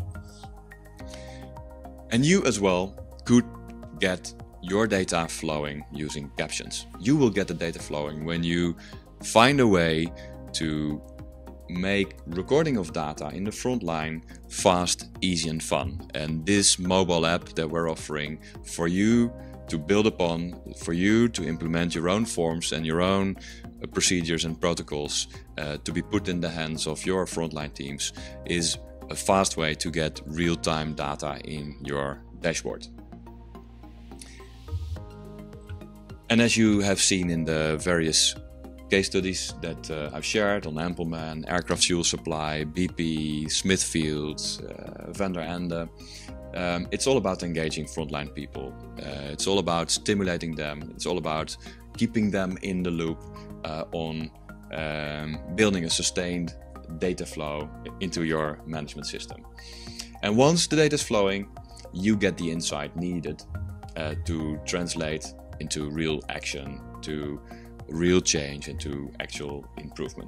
Speaker 1: And you as well could get your data flowing using captions. You will get the data flowing when you find a way to make recording of data in the front line fast, easy and fun. And this mobile app that we're offering for you to build upon, for you to implement your own forms and your own uh, procedures and protocols uh, to be put in the hands of your frontline teams, is a fast way to get real-time data in your dashboard. And as you have seen in the various case studies that uh, I've shared on Ampleman, Aircraft Fuel Supply, B P, Smithfield, uh, Van der Ende, um, it's all about engaging frontline people. Uh, it's all about stimulating them. It's all about keeping them in the loop uh, on um, building a sustained data flow into your management system. And once the data is flowing, you get the insight needed uh, to translate into real action, to real change, into actual improvement.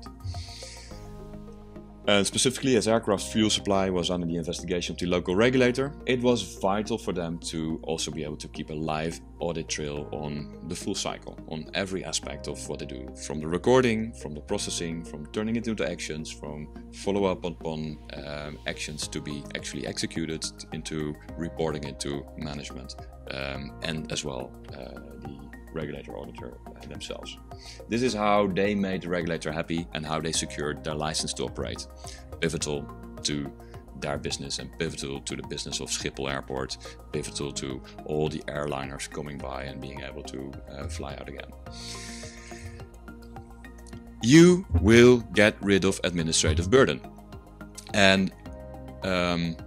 Speaker 1: And specifically, as Aircraft Fuel Supply was under the investigation of the local regulator, it was vital for them to also be able to keep a live audit trail on the full cycle, on every aspect of what they do, from the recording, from the processing, from turning it into actions, from follow-up upon um, actions to be actually executed, into reporting it to management, um, and as well uh, the regulator auditor themselves. This is how they made the regulator happy and how they secured their license to operate. Pivotal to their business and pivotal to the business of Schiphol Airport, pivotal to all the airliners coming by and being able to uh, fly out again. You will get rid of administrative burden. And um,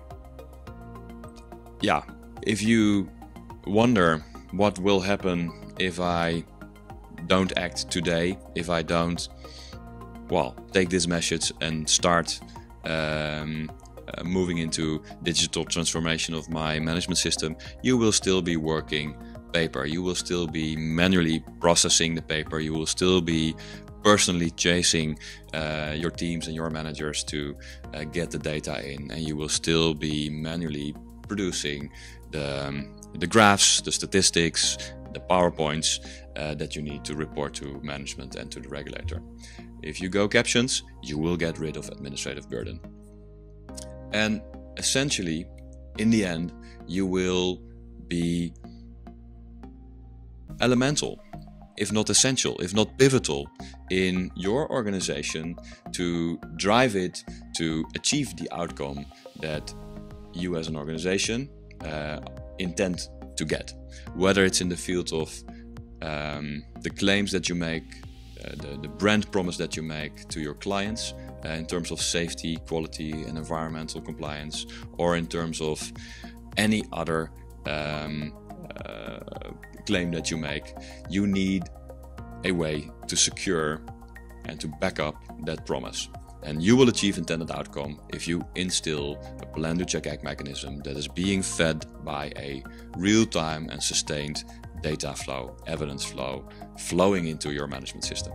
Speaker 1: yeah, if you wonder what will happen if I don't act today, if I don't, well, take this message and start um, uh, moving into digital transformation of my management system, you will still be working paper. You will still be manually processing the paper. You will still be personally chasing uh, your teams and your managers to uh, get the data in, and you will still be manually producing the, um, the graphs, the statistics, the PowerPoints uh, that you need to report to management and to the regulator. If you go captions, you will get rid of administrative burden. And essentially, in the end, you will be elemental if not essential, if not pivotal in your organization to drive it to achieve the outcome that you as an organization uh, intend to get. Whether it's in the field of um, the claims that you make, uh, the, the brand promise that you make to your clients uh, in terms of safety, quality and environmental compliance, or in terms of any other um, uh, claim that you make, you need a way to secure and to back up that promise. And you will achieve intended outcome if you instill a plan do check act mechanism that is being fed by a real-time and sustained data flow, evidence flow, flowing into your management system.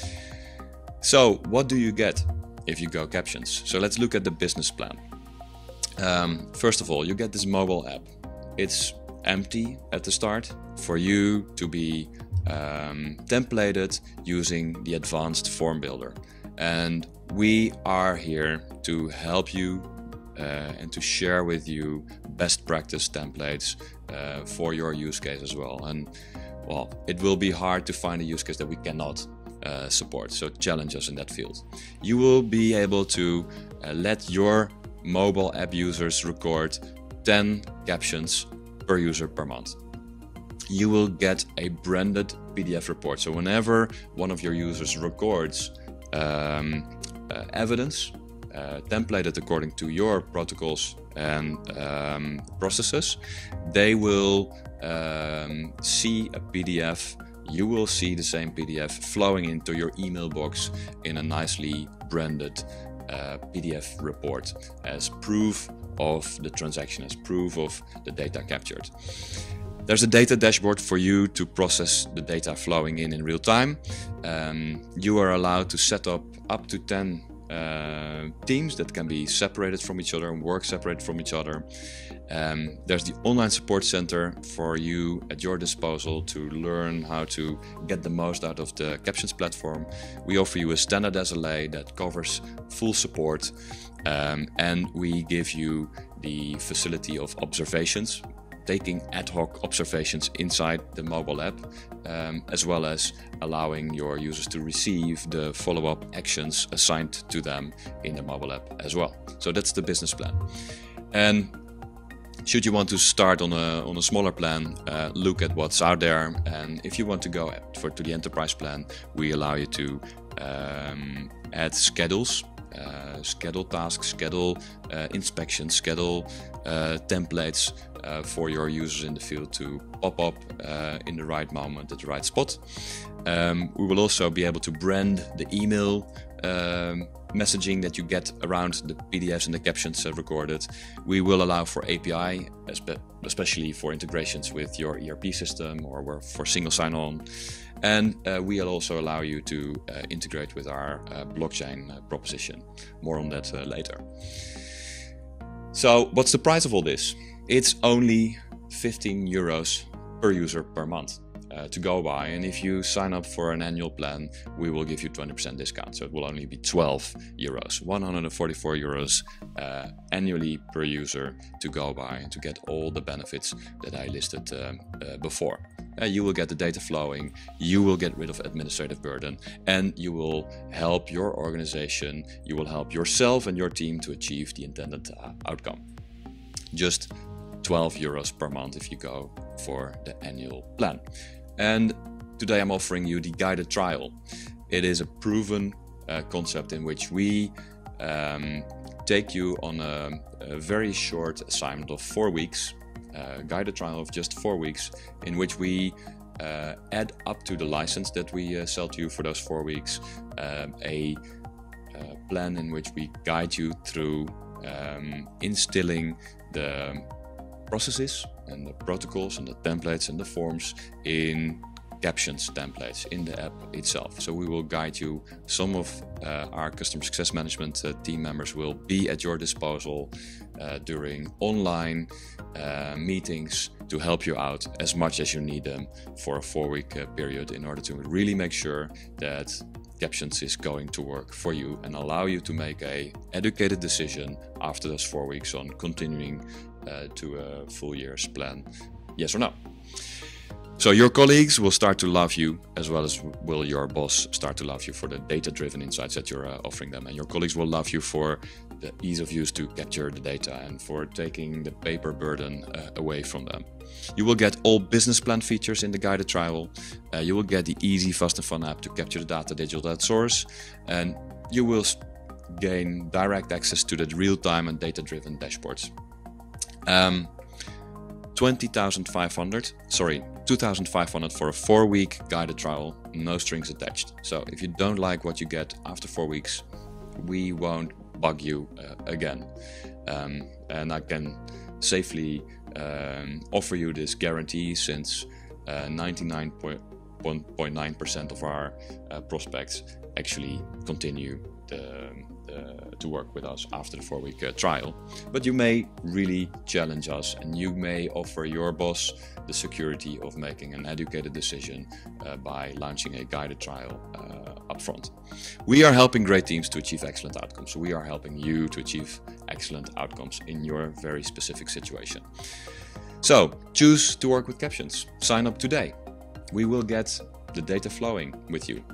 Speaker 1: So what do you get if you go Captions? So let's look at the business plan. Um, first of all, you get this mobile app. It's empty at the start for you to be um, templated using the advanced form builder. And we are here to help you uh, and to share with you best practice templates uh, for your use case as well. And well, it will be hard to find a use case that we cannot uh, support, so challenge us in that field. You will be able to uh, let your mobile app users record ten captions per user per month. You will get a branded P D F report. So whenever one of your users records um, uh, evidence uh, templated according to your protocols and um, processes, they will um, see a P D F. You will see the same P D F flowing into your email box in a nicely branded uh, P D F report as proof of the transaction, as proof of the data captured. There's a data dashboard for you to process the data flowing in in real time. Um, you are allowed to set up up to ten uh, teams that can be separated from each other and work separated from each other. Um, there's the online support center for you at your disposal to learn how to get the most out of the Captions platform. We offer you a standard S L A that covers full support, um, and we give you the facility of observations, taking ad hoc observations inside the mobile app, um, as well as allowing your users to receive the follow-up actions assigned to them in the mobile app as well. So that's the business plan. And should you want to start on a, on a smaller plan, uh, look at what's out there. And if you want to go for to the enterprise plan, we allow you to um, add schedules, uh, schedule tasks, schedule uh, inspections, schedule uh, templates uh, for your users in the field to pop up uh, in the right moment at the right spot. Um, we will also be able to brand the email um, messaging that you get around the P D Fs and the captions uh, recorded. We will allow for A P I, especially for integrations with your E R P system or for single sign-on. And uh, we'll also allow you to uh, integrate with our uh, blockchain uh, proposition. More on that uh, later. So what's the price of all this? It's only fifteen euros per user per month. Uh, to go by, and if you sign up for an annual plan, we will give you twenty percent discount, so it will only be twelve euros, one hundred forty-four euros uh, annually per user to go by and to get all the benefits that I listed uh, uh, before. Uh, you will get the data flowing, you will get rid of administrative burden, and you will help your organization, you will help yourself and your team to achieve the intended uh, outcome. Just twelve euros per month if you go for the annual plan. And today I'm offering you the guided trial. It is a proven uh, concept in which we um, take you on a, a very short assignment of four weeks, a guided trial of just four weeks, in which we uh, add up to the license that we uh, sell to you for those four weeks, uh, a, a plan in which we guide you through um, instilling the processes and the protocols and the templates and the forms in Captions templates in the app itself. So we will guide you. Some of uh, our customer success management uh, team members will be at your disposal uh, during online uh, meetings to help you out as much as you need them for a four-week uh, period in order to really make sure that Captions is going to work for you and allow you to make a educated decision after those four weeks on continuing uh, to a full year's plan, yes or no. So your colleagues will start to love you, as well as will your boss start to love you for the data-driven insights that you're uh, offering them. And your colleagues will love you for the ease of use to capture the data and for taking the paper burden uh, away from them. You will get all business plan features in the guided trial. Uh, you will get the easy, fast and fun app to capture the data digital at source. And you will gain direct access to the real-time and data-driven dashboards. Um, twenty thousand five hundred, sorry, two thousand five hundred for a four-week guided trial, no strings attached. So if you don't like what you get after four weeks, we won't bug you uh, again. Um, and I can safely um, offer you this guarantee, since ninety-nine point nine percent of our uh, prospects actually continue the, the, to work with us after the four-week uh, trial. But you may really challenge us, and you may offer your boss the security of making an educated decision uh, by launching a guided trial uh, upfront. We are helping great teams to achieve excellent outcomes. So we are helping you to achieve excellent outcomes in your very specific situation. So choose to work with Captions. Sign up today. We will get the data flowing with you.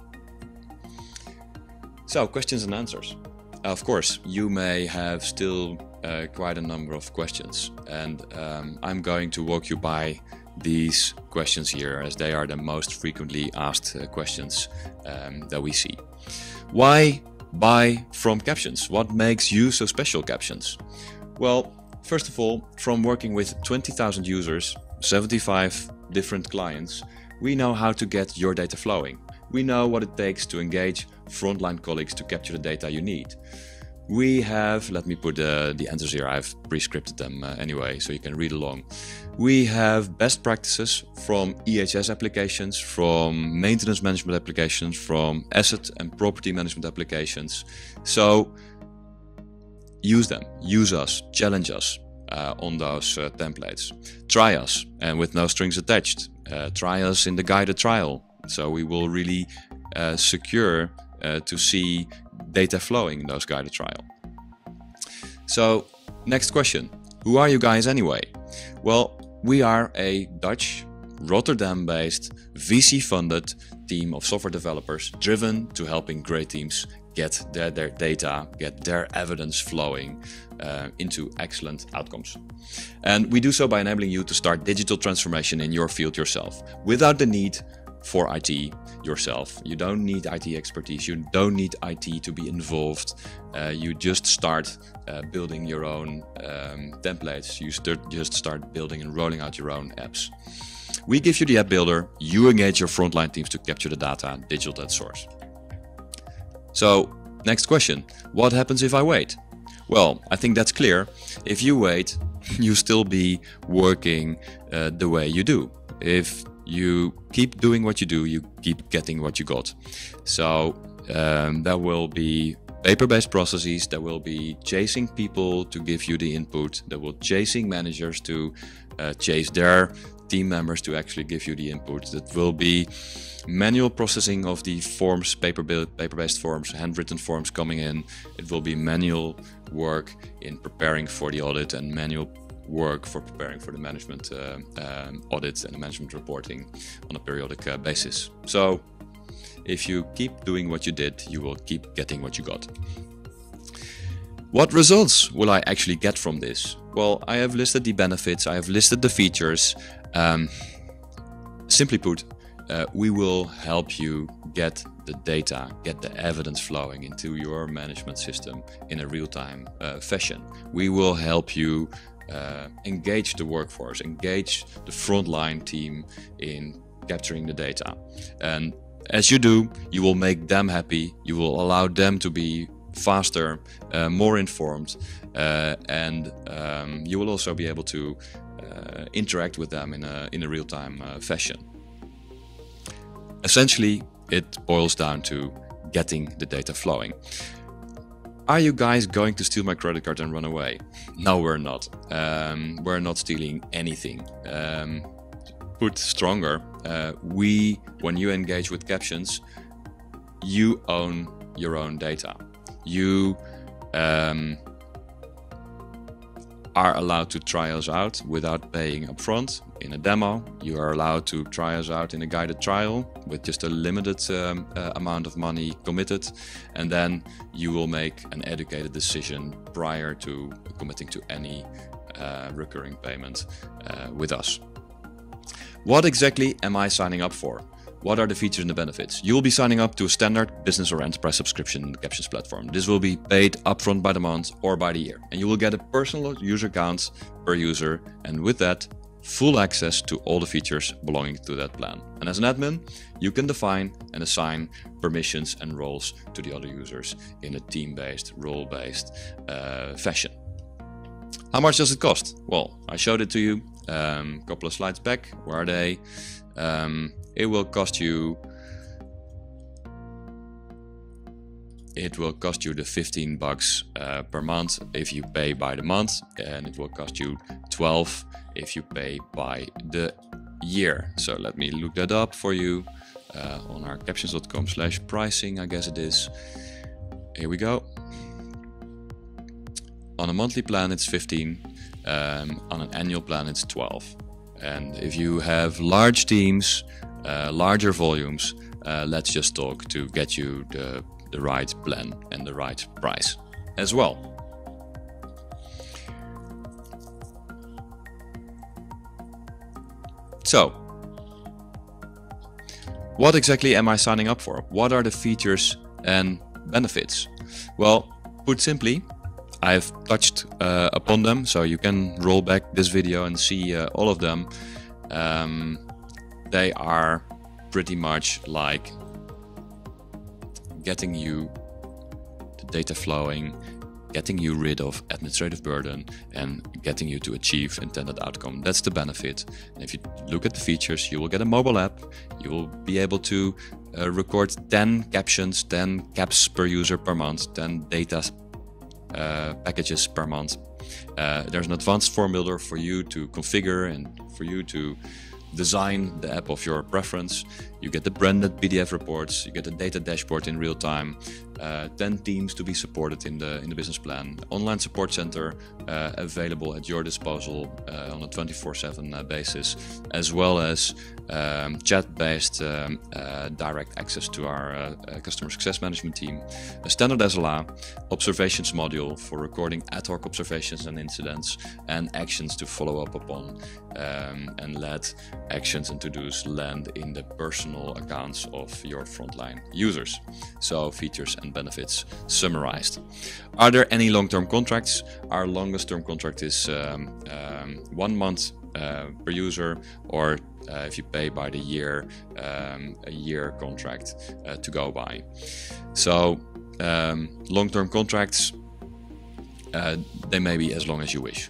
Speaker 1: So, questions and answers. Of course, you may have still uh, quite a number of questions, and um, I'm going to walk you by these questions here, as they are the most frequently asked uh, questions um, that we see. Why buy from Captions? What makes you so special, Captions? Well, first of all, from working with twenty thousand users, seventy-five different clients, we know how to get your data flowing. We know what it takes to engage frontline colleagues to capture the data you need. We have, let me put uh, the answers here, I've pre-scripted them uh, anyway, so you can read along. We have best practices from E H S applications, from maintenance management applications, from asset and property management applications. So use them, use us, challenge us uh, on those uh, templates. Try us, and with no strings attached. Uh, try us in the guided trial. So we will really uh, secure uh, to see data flowing in those guided trial. So next question, who are you guys anyway? Well, we are a Dutch, Rotterdam-based, V C-funded team of software developers driven to helping great teams get their, their data, get their evidence flowing uh, into excellent outcomes. And we do so by enabling you to start digital transformation in your field yourself, without the need for I T yourself. You don't need I T expertise, you don't need I T to be involved. Uh, you just start uh, building your own um, templates, you start, just start building and rolling out your own apps. We give you the app builder, you engage your frontline teams to capture the data digital at source. So, next question, what happens if I wait? Well, I think that's clear. If you wait, you still be working uh, the way you do. If you keep doing what you do, you keep getting what you got. So um, there will be paper-based processes, there will be chasing people to give you the input, there will chasing managers to uh, chase their team members to actually give you the input. That will be manual processing of the forms, paper paper-based forms, handwritten forms coming in. It will be manual work in preparing for the audit and manual work for preparing for the management uh, um, audits and the management reporting on a periodic uh, basis. So if you keep doing what you did, you will keep getting what you got. What results will I actually get from this? Well, I have listed the benefits, I have listed the features. Um, simply put, uh, we will help you get the data, get the evidence flowing into your management system in a real-time uh, fashion. We will help you Uh, engage the workforce, engage the frontline team in capturing the data. And as you do, you will make them happy, you will allow them to be faster, uh, more informed, uh, and um, you will also be able to uh, interact with them in a, in a real-time uh, fashion. Essentially, it boils down to getting the data flowing. Are you guys going to steal my credit card and run away? No, we're not. Um, we're not stealing anything. Um, put stronger, uh, we, when you engage with Captions, you own your own data. You, um, are allowed to try us out without paying upfront in a demo. You are allowed to try us out in a guided trial with just a limited um, uh, amount of money committed, and then you will make an educated decision prior to committing to any uh, recurring payment uh, with us. What exactly am I signing up for? What are the features and the benefits? You will be signing up to a standard business or enterprise subscription in the Captions platform. This will be paid upfront by the month or by the year. And you will get a personal user account per user. And with that, full access to all the features belonging to that plan. And as an admin, you can define and assign permissions and roles to the other users in a team-based, role-based uh, fashion. How much does it cost? Well, I showed it to you um, a couple of slides back. Where are they? Um, it will cost you it will cost you the fifteen bucks uh, per month if you pay by the month, and it will cost you twelve if you pay by the year. So let me look that up for you uh, on our captions dot com slash pricing, I guess it is. Here we go. On a monthly plan it's fifteen, um, on an annual plan it's twelve. And if you have large teams, uh, larger volumes, uh, let's just talk to get you the, the right plan and the right price as well. So, what exactly am I signing up for? What are the features and benefits? Well, put simply, I've touched uh, upon them, so you can roll back this video and see uh, all of them. Um, they are pretty much like getting you the data flowing, getting you rid of administrative burden, and getting you to achieve intended outcome. That's the benefit. And if you look at the features, you will get a mobile app. You will be able to uh, record ten captions, ten caps per user per month, ten data Uh, packages per month. Uh, there's an advanced form builder for you to configure and for you to design the app of your preference. You get the branded P D F reports, you get the data dashboard in real time, uh, ten teams to be supported in the in the business plan, online support center uh, available at your disposal uh, on a twenty-four seven uh, basis, as well as um, chat-based um, uh, direct access to our uh, uh, customer success management team, a standard S L A, observations module for recording ad hoc observations and incidents, and actions to follow up upon um, and let actions and to-dos land in the personal accounts of your frontline users. So features and benefits summarized. Are there any long-term contracts? Our longest term contract is um, um, one month uh, per user, or uh, if you pay by the year, um, a year contract uh, to go by. So um, long-term contracts, uh, they may be as long as you wish.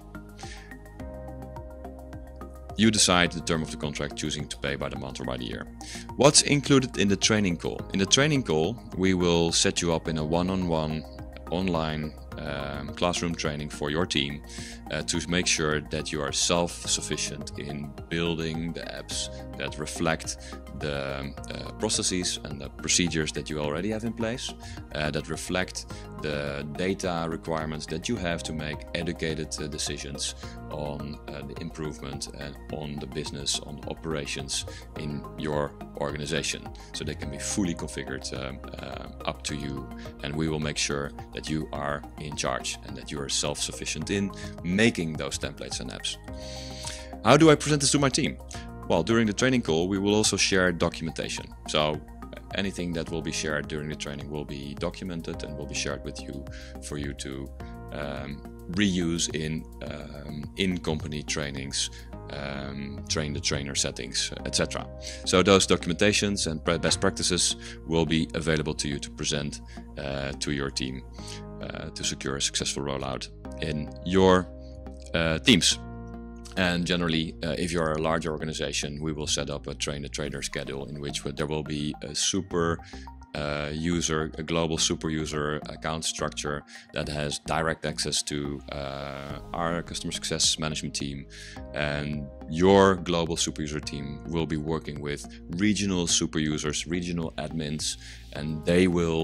Speaker 1: You decide the term of the contract, choosing to pay by the month or by the year. What's included in the training call? In the training call, we will set you up in a one-on-one online um, classroom training for your team uh, to make sure that you are self-sufficient in building the apps that reflect the uh, processes and the procedures that you already have in place, uh, that reflect the data requirements that you have to make educated uh, decisions on uh, the improvement and on the business, on the operations in your organization. So they can be fully configured um, uh, up to you, and we will make sure that you are in charge and that you are self-sufficient in making those templates and apps. How do I present this to my team? Well, during the training call, we will also share documentation. So anything that will be shared during the training will be documented and will be shared with you for you to um, reuse in um, in-company trainings, um, train the trainer settings, et cetera. So those documentations and best practices will be available to you to present uh, to your team uh, to secure a successful rollout in your uh, teams. And generally, uh, if you're a larger organization, we will set up a train-the-trainer schedule in which there will be a super uh, user, a global super user account structure that has direct access to uh, our customer success management team. And your global super user team will be working with regional super users, regional admins, and they will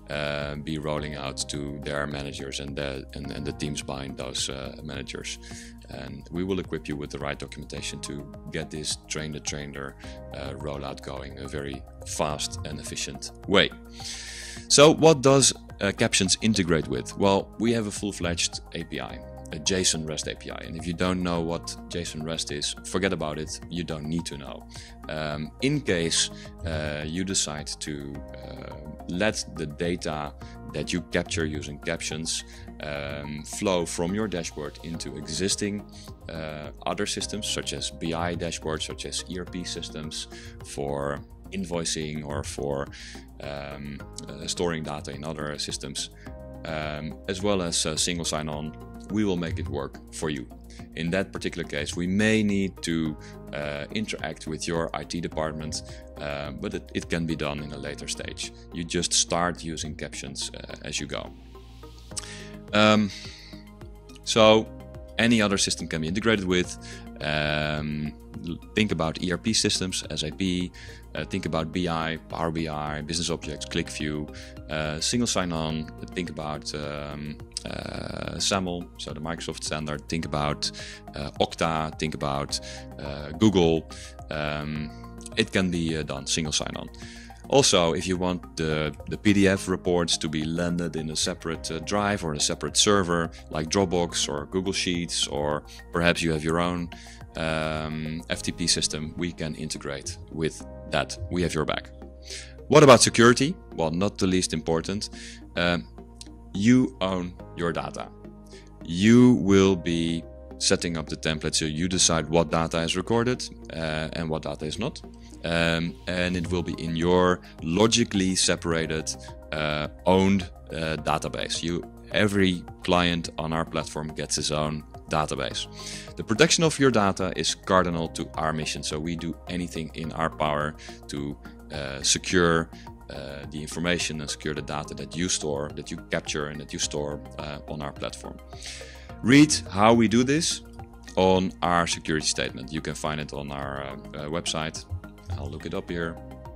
Speaker 1: uh, be rolling out to their managers and the, and, and the teams behind those uh, managers. And we will equip you with the right documentation to get this train the trainer uh, rollout going in a very fast and efficient way. So what does uh, Captions integrate with? Well, we have a full-fledged A P I, a JSON REST A P I. And if you don't know what JSON REST is, forget about it. You don't need to know. Um, in case uh, you decide to uh, let the data that you capture using Captions um, flow from your dashboard into existing uh, other systems, such as B I dashboards, such as E R P systems for invoicing or for um, uh, storing data in other systems, um, as well as uh, single sign-on, we will make it work for you. In that particular case, we may need to uh, interact with your I T department, uh, but it, it can be done in a later stage. You just start using Captions uh, as you go. Um, so any other system can be integrated with. Um, think about E R P systems, S A P, uh, think about B I, Power B I, Business Objects, ClickView, uh, single sign-on, think about um, uh, SAML, so the Microsoft standard, think about uh, Okta, think about uh, Google. Um, it can be uh, done single sign-on. Also, if you want the, the P D F reports to be landed in a separate uh, drive or a separate server like Dropbox or Google Sheets, or perhaps you have your own um, F T P system, we can integrate with that. We have your back. What about security? Well, not the least important. Um, you own your data. You will be setting up the template, so you decide what data is recorded uh, and what data is not. Um, and it will be in your logically separated, uh, owned uh, database. You, every client on our platform gets his own database. The protection of your data is cardinal to our mission, so we do anything in our power to uh, secure uh, the information and secure the data that you store, that you capture and that you store uh, on our platform. Read how we do this on our security statement. You can find it on our uh, uh, website. I'll look it up here.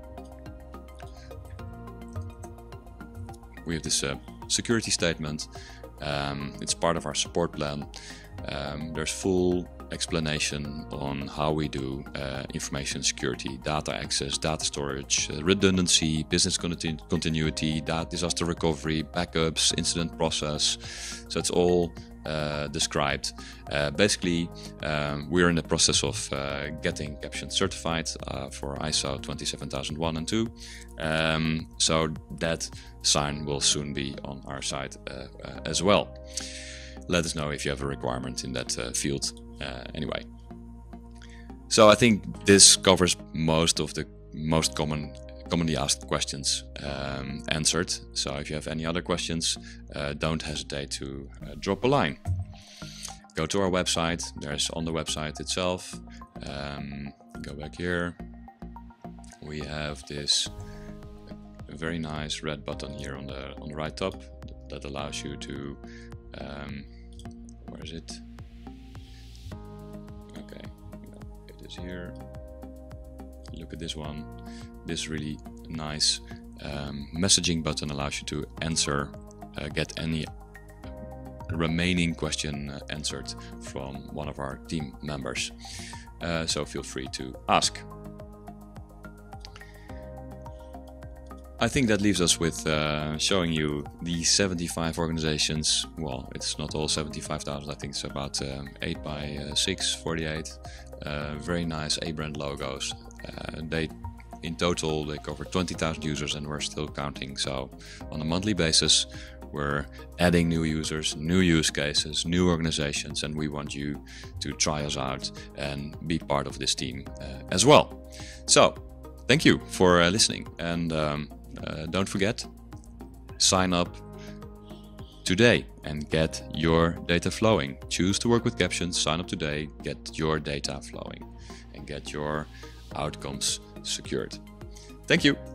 Speaker 1: We have this uh, security statement. Um, it's part of our support plan. Um, there's full explanation on how we do uh, information security, data access, data storage, uh, redundancy, business continu continuity, data disaster recovery, backups, incident process. So it's all uh, described. Uh, basically, um, we're in the process of uh, getting Captions certified uh, for I S O twenty-seven thousand one and two. Um, so that sign will soon be on our site uh, uh, as well. Let us know if you have a requirement in that uh, field. Uh, anyway, so I think this covers most of the most common commonly asked questions um, answered. So if you have any other questions, uh, don't hesitate to uh, drop a line. Go to our website. There's on the website itself. Um, go back here. We have this very nice red button here on the on the right top that allows you to um, where is it? Okay, it is here. Look at this one. This really nice um, messaging button allows you to answer, uh, get any remaining question uh, answered from one of our team members. Uh, so feel free to ask. I think that leaves us with uh, showing you the seventy-five organizations. Well, it's not all seventy-five thousand. I think it's about um, eight by six, forty-eight. Uh, very nice A-brand logos. Uh, they, in total, they cover twenty thousand users, and we're still counting. So, on a monthly basis, we're adding new users, new use cases, new organizations, and we want you to try us out and be part of this team uh, as well. So, thank you for uh, listening, and um, uh, don't forget, sign up today and get your data flowing. Choose to work with Captions, sign up today, get your data flowing, and get your outcomes secured. Thank you.